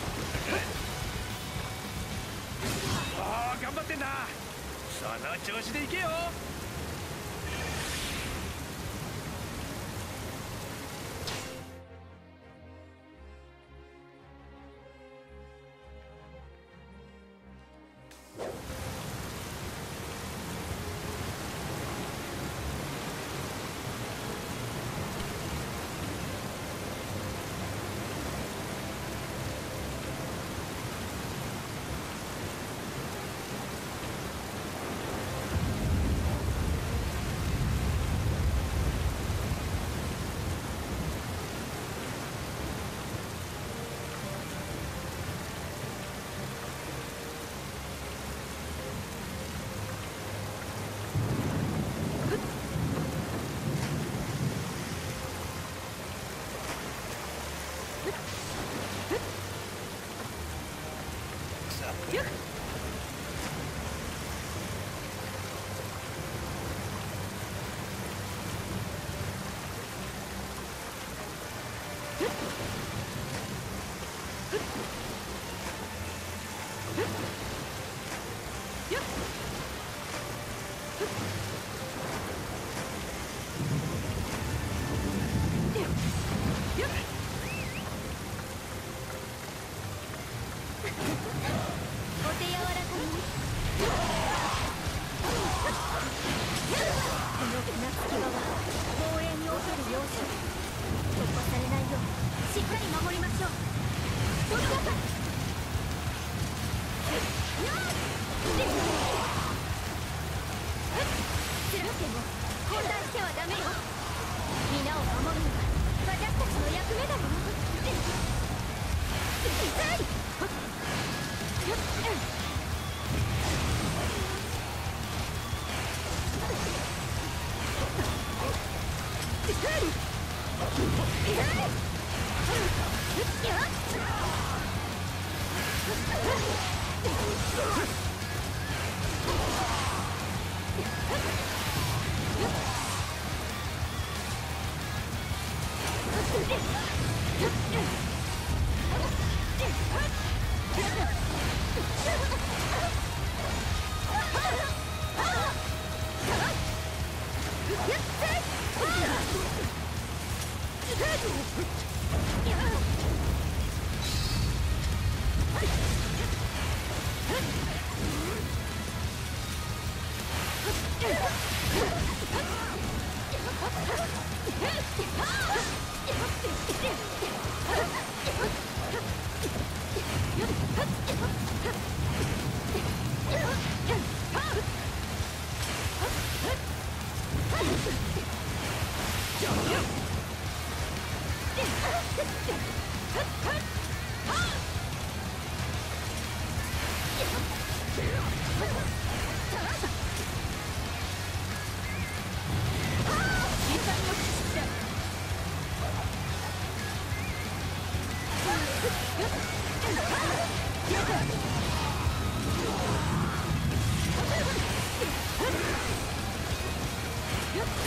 ああ頑張ってんだ。その調子でいけよ。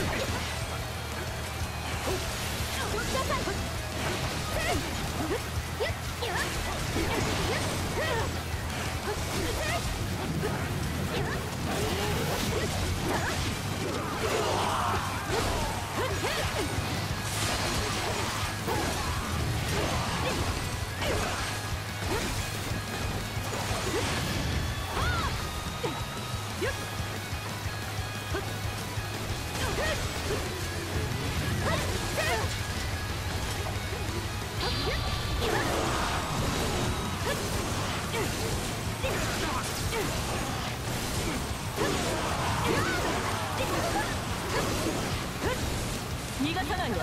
逃がさないわ。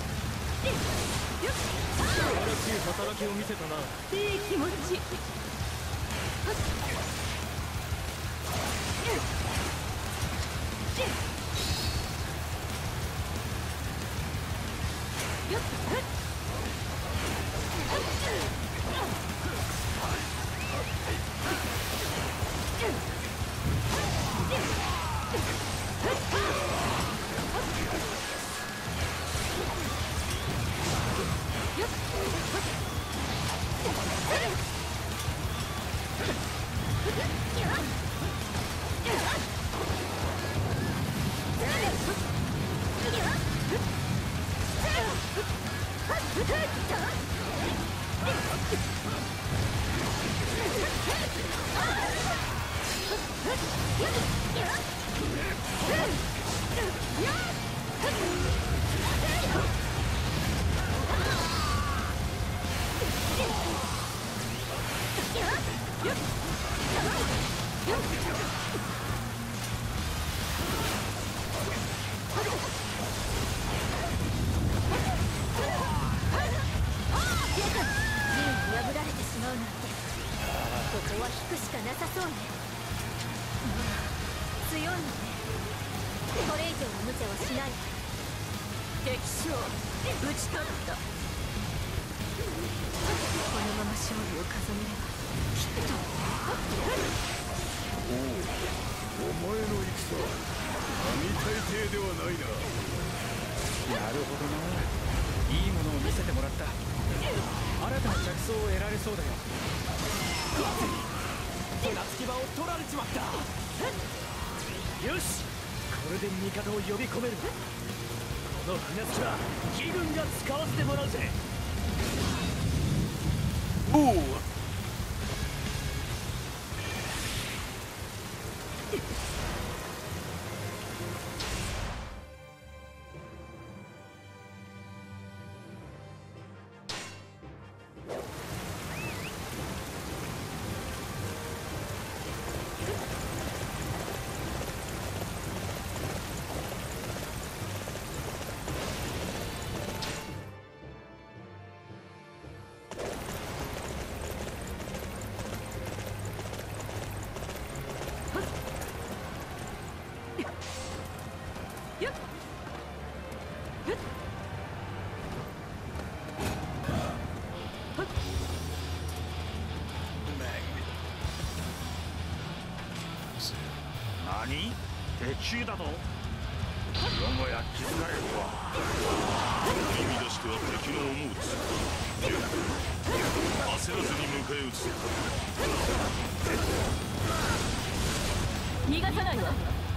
素晴らしい働きを見せたな。 いい気持ち。 呼び込める。この船着きは義軍が使わせてもらうぜ。 敵だと。よもや気づかれるとは。意味としては敵の思うつ。焦らずに迎え撃つ。 逃がさないわ。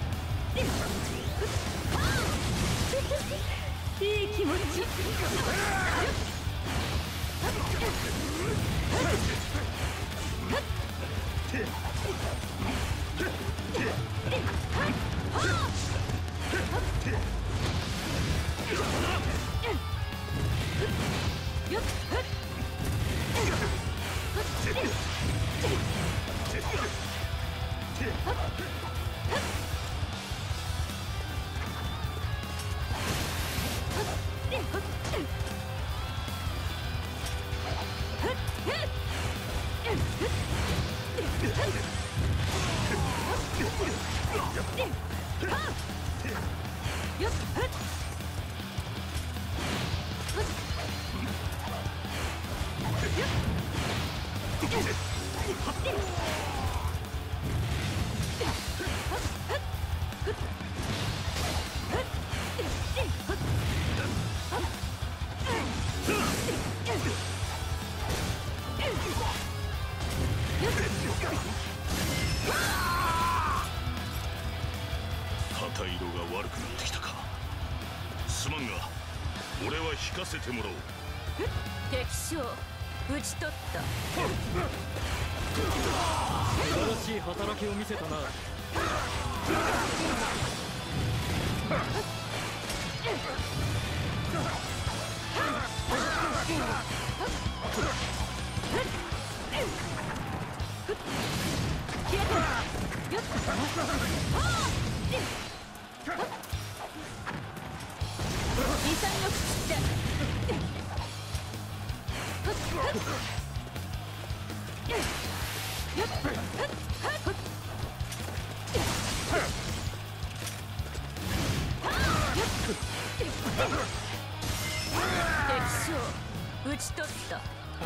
いい気持ち。 た色が悪くなってきたか。すまんが俺は引かせてもらおう。 敵将討ち取った。 素晴らしい働きを見せたな。 遺産の口だ。敵将討ち取った。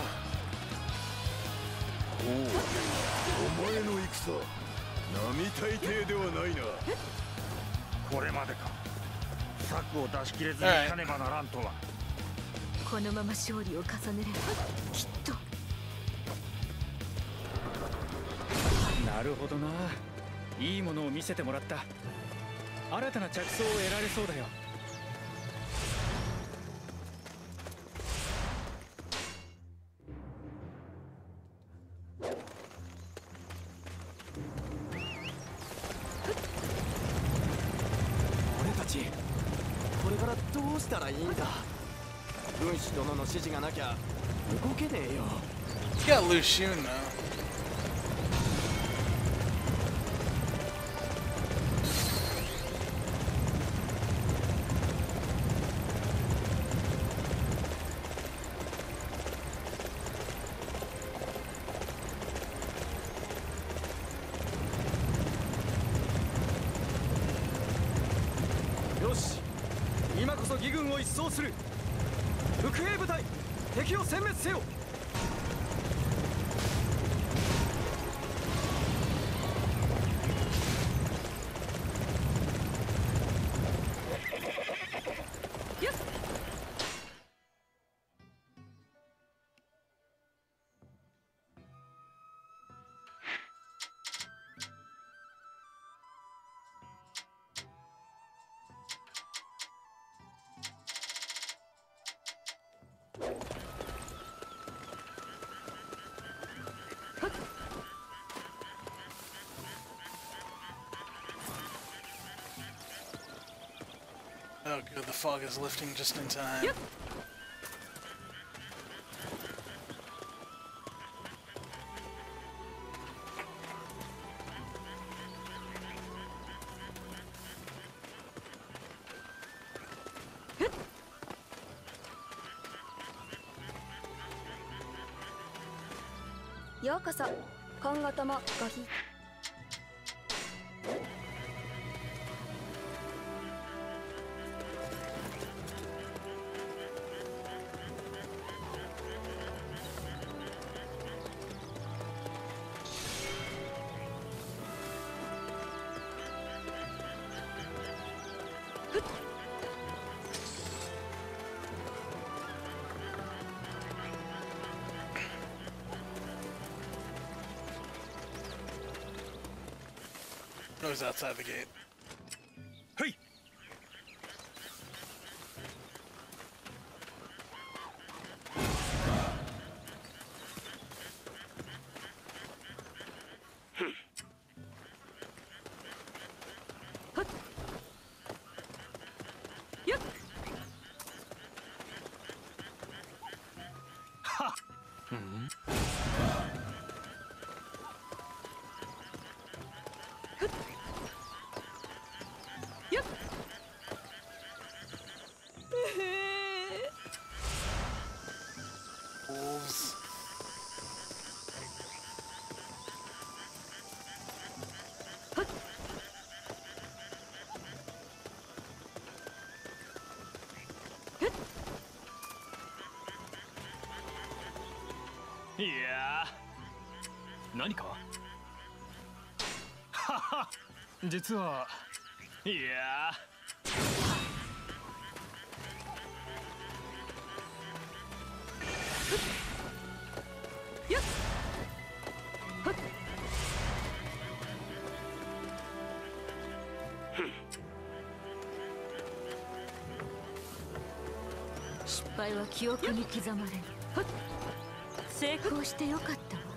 お前の戦並大抵ではないな。 これまでか。策を出し切れずにいかねばならんとは。 このまま勝利を重ねればきっと。 なるほどな。いいものを見せてもらった。新たな着想を得られそうだよ。 俺たちこれからどうしたらいいんだ。軍師殿の指示がなきゃ動けねえよ。 You got Lucian though. よし、今こそ義軍を一掃する。伏兵部隊、敵を殲滅せよ。 Oh good, the fog is lifting just in time. Yep. ようこそ。今後ともごひい。 Oh, he's outside the gate. Hey! Yep. Ha! Yep. Wolves. Yeah. 何か？はは。実は。いや。 Yep. 失敗は記憶に刻まれる。成功してよかったわ。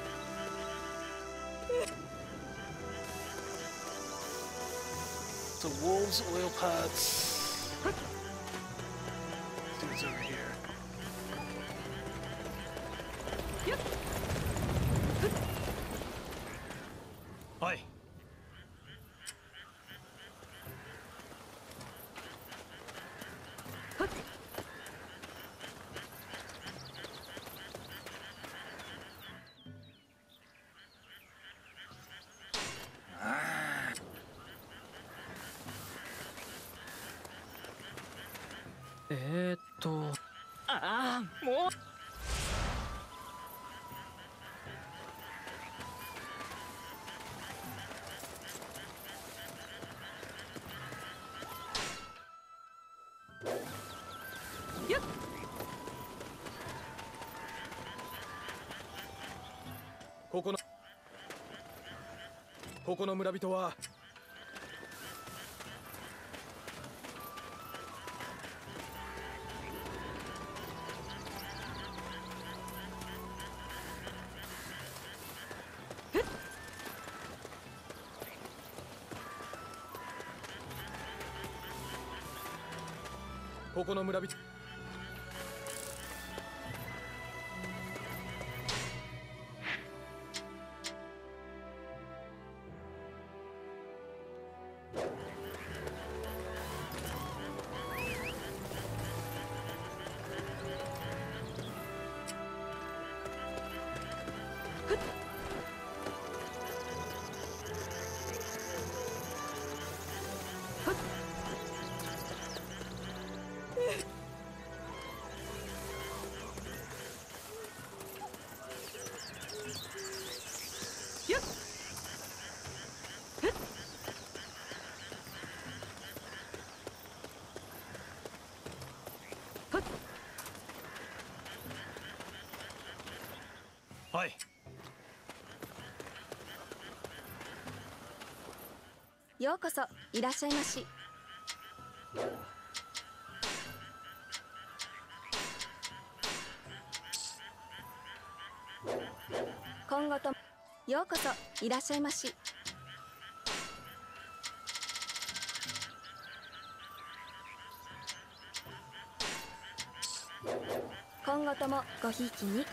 So wolves, oil pots. Let's see what's over here. Hi. More. ここの村人はここの村人はい。 ようこそいらっしゃいまし。今後とようこそいらっしゃいまし。今後ともごひいきに。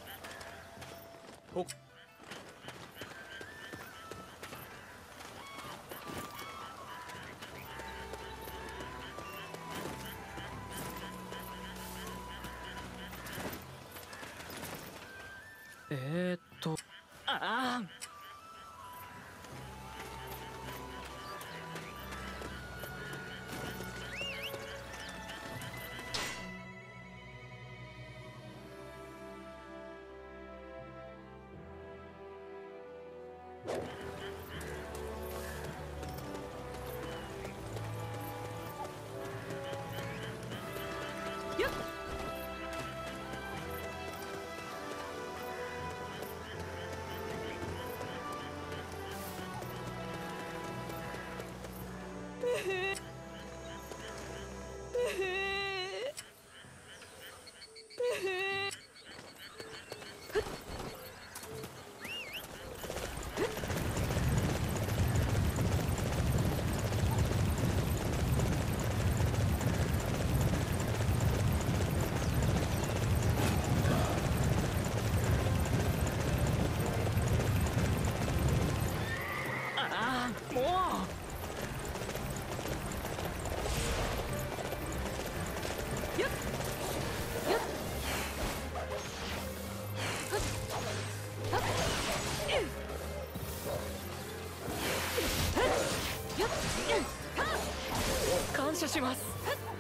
感謝します。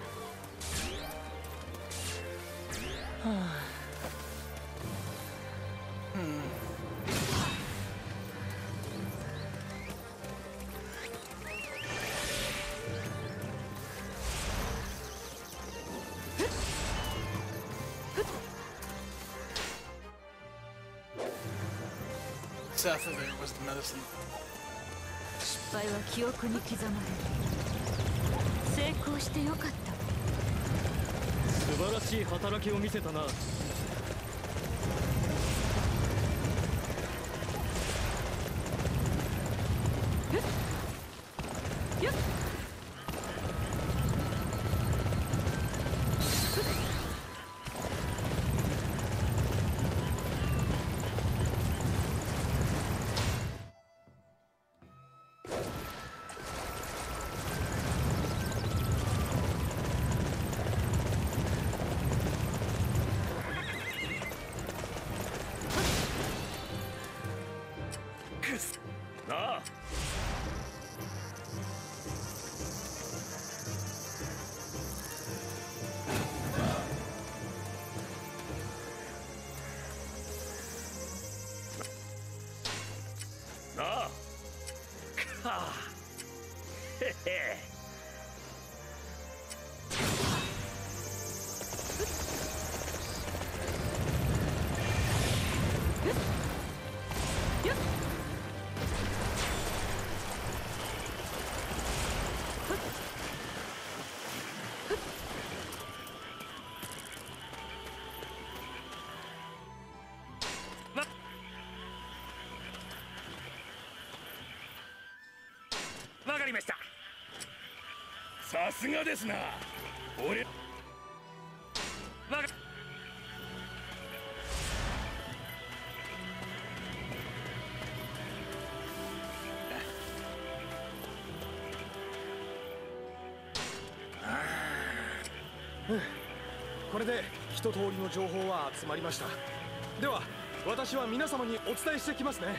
South of there was the medicine. 失敗は記憶に刻まれる。成功してよかったわ。 素晴らしい働きを見せたな。 わかりました。さすがですな。俺これで一通りの情報は集まりました。では私は皆様にお伝えしてきますね。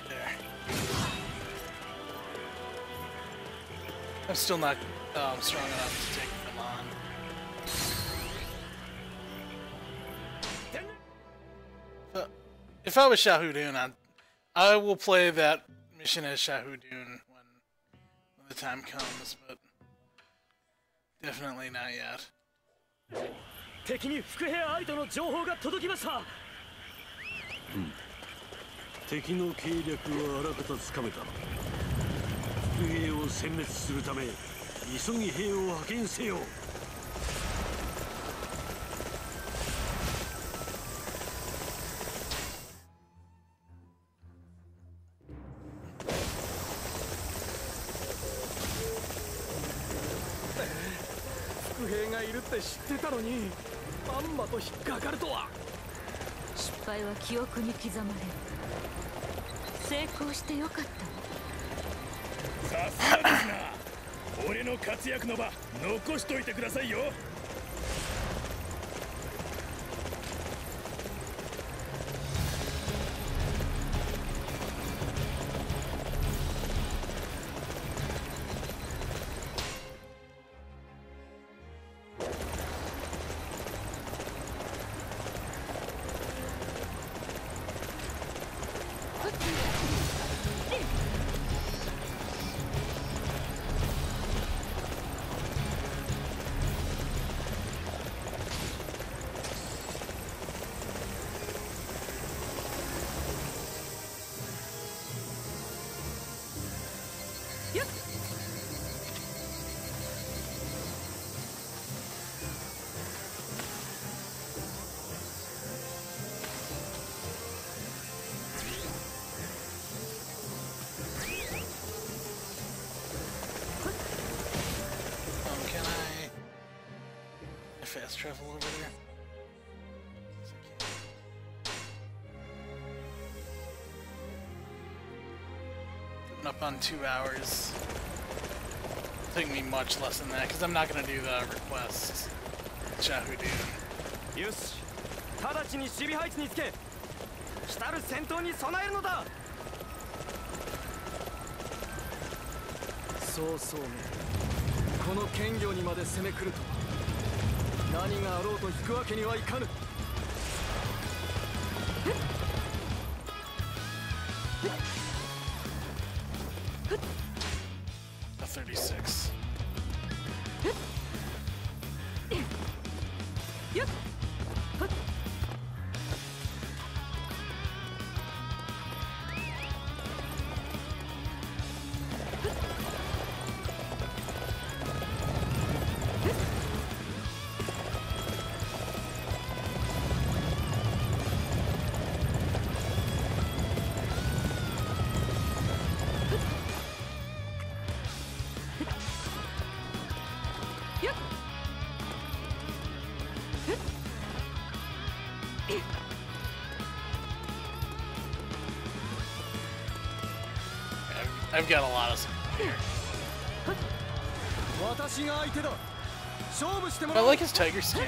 I'm still not strong enough to take them on. If I was Shahudoon, I will play that mission as Shahudoon when the time comes, but definitely not yet. 敵に伏兵相手の情報が届きました。 敵の計略はあらかたつかめた。伏兵を殲滅するため急ぎ兵を派遣せよ。 伏兵がいるって知ってたのにまんまと引っかかるとは。 失敗は記憶に刻まれる。成功してよかったわ。 さすがですな。俺の活躍の場残しといてくださいよ。 Fast travel over there. Coming up on 2 hours. It'll take me much less than that because I'm not going to do the requests. Shahudoon. よし、直ちに守備配置につけ、来たる戦闘に備えるのだ。そうそうね。この剣業にまで攻め来るとは。何があろうと引くわけにはいかぬ。 36. I've got a lot of stuff here. I like his tiger skin.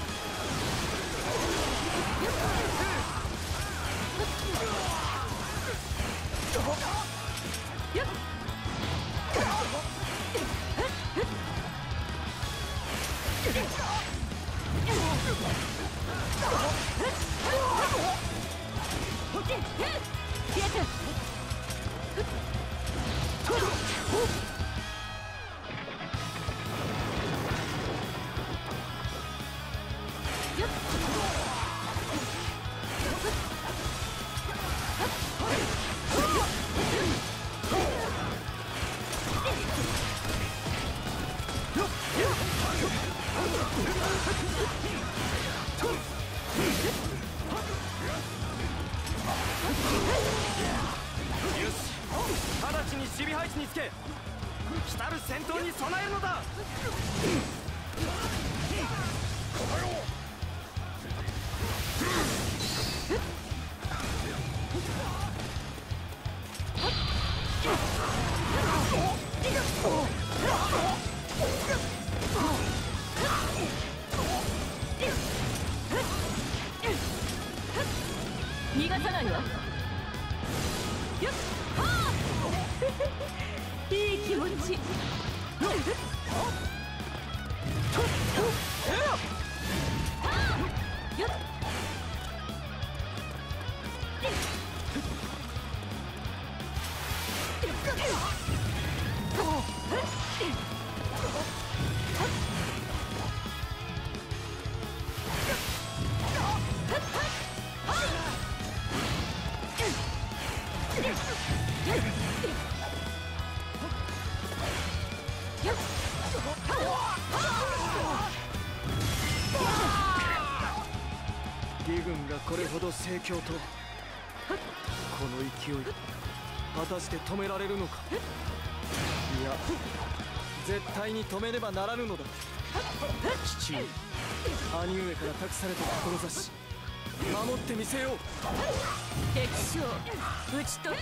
これほど盛況とこの勢い果たして止められるのか。いや絶対に止めねばならぬのだ。父上兄上から託された志守ってみせよう。 敵将討ち取った。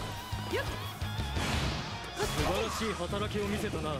素晴らしい働きを見せたな。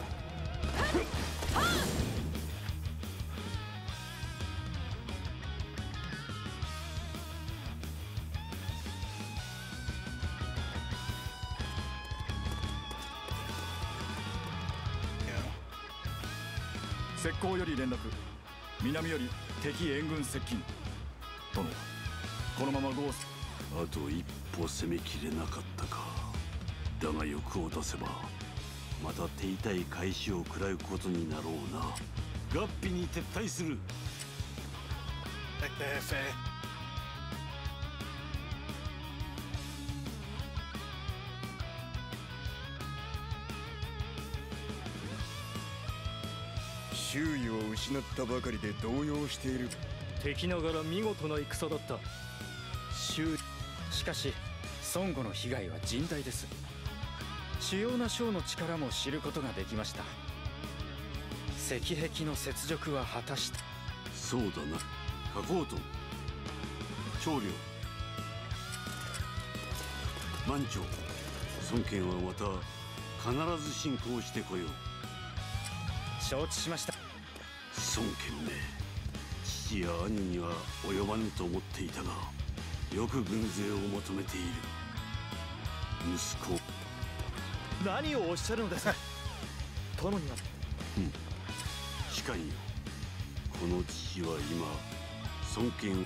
石膏より連絡。南より敵援軍接近。殿、このままゴース。 あと一歩攻めきれなかったか。だが欲を出せばまた手痛い返しを食らうことになろうな。合皮に撤退する。 周囲を失ったばかりで動揺している。 敵ながら見事な戦だった。しかし孫悟の被害は甚大です。主要な将の力も知ることができました。石壁の雪辱は果たした。 そうだな。加工と長領満長孫権はまた必ず進行してこよう。 承知しました。 孫権め、父や兄には及ばぬと思っていたが、よく軍勢を求めている。息子。 何をおっしゃるのです。殿には。 しかんよ。この父は今孫権。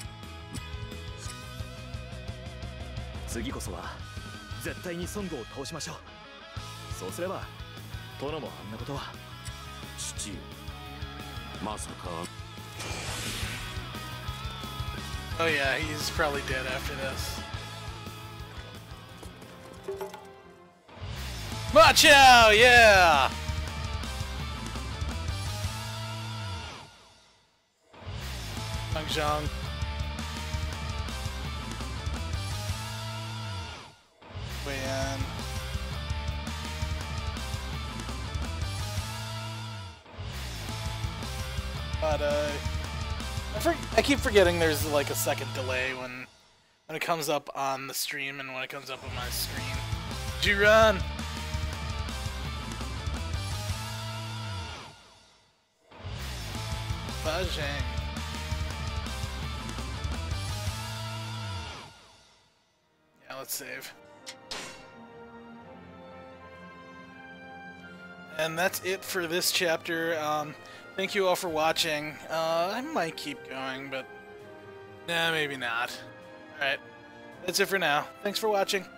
次こそは絶対に孫悟を倒しましょう。そうすれば殿もあんなことは。 父、まさか。 Oh yeah, he's probably dead after this. Macho, yeah! Zhang. Wang. But I keep forgetting there's like a second delay when it comes up on the stream and when it comes up on my screen. G-Run! Bajang. Yeah, let's save. And that's it for this chapter. Thank you all for watching. I might keep going, but nah, maybe not. Alright, that's it for now. Thanks for watching.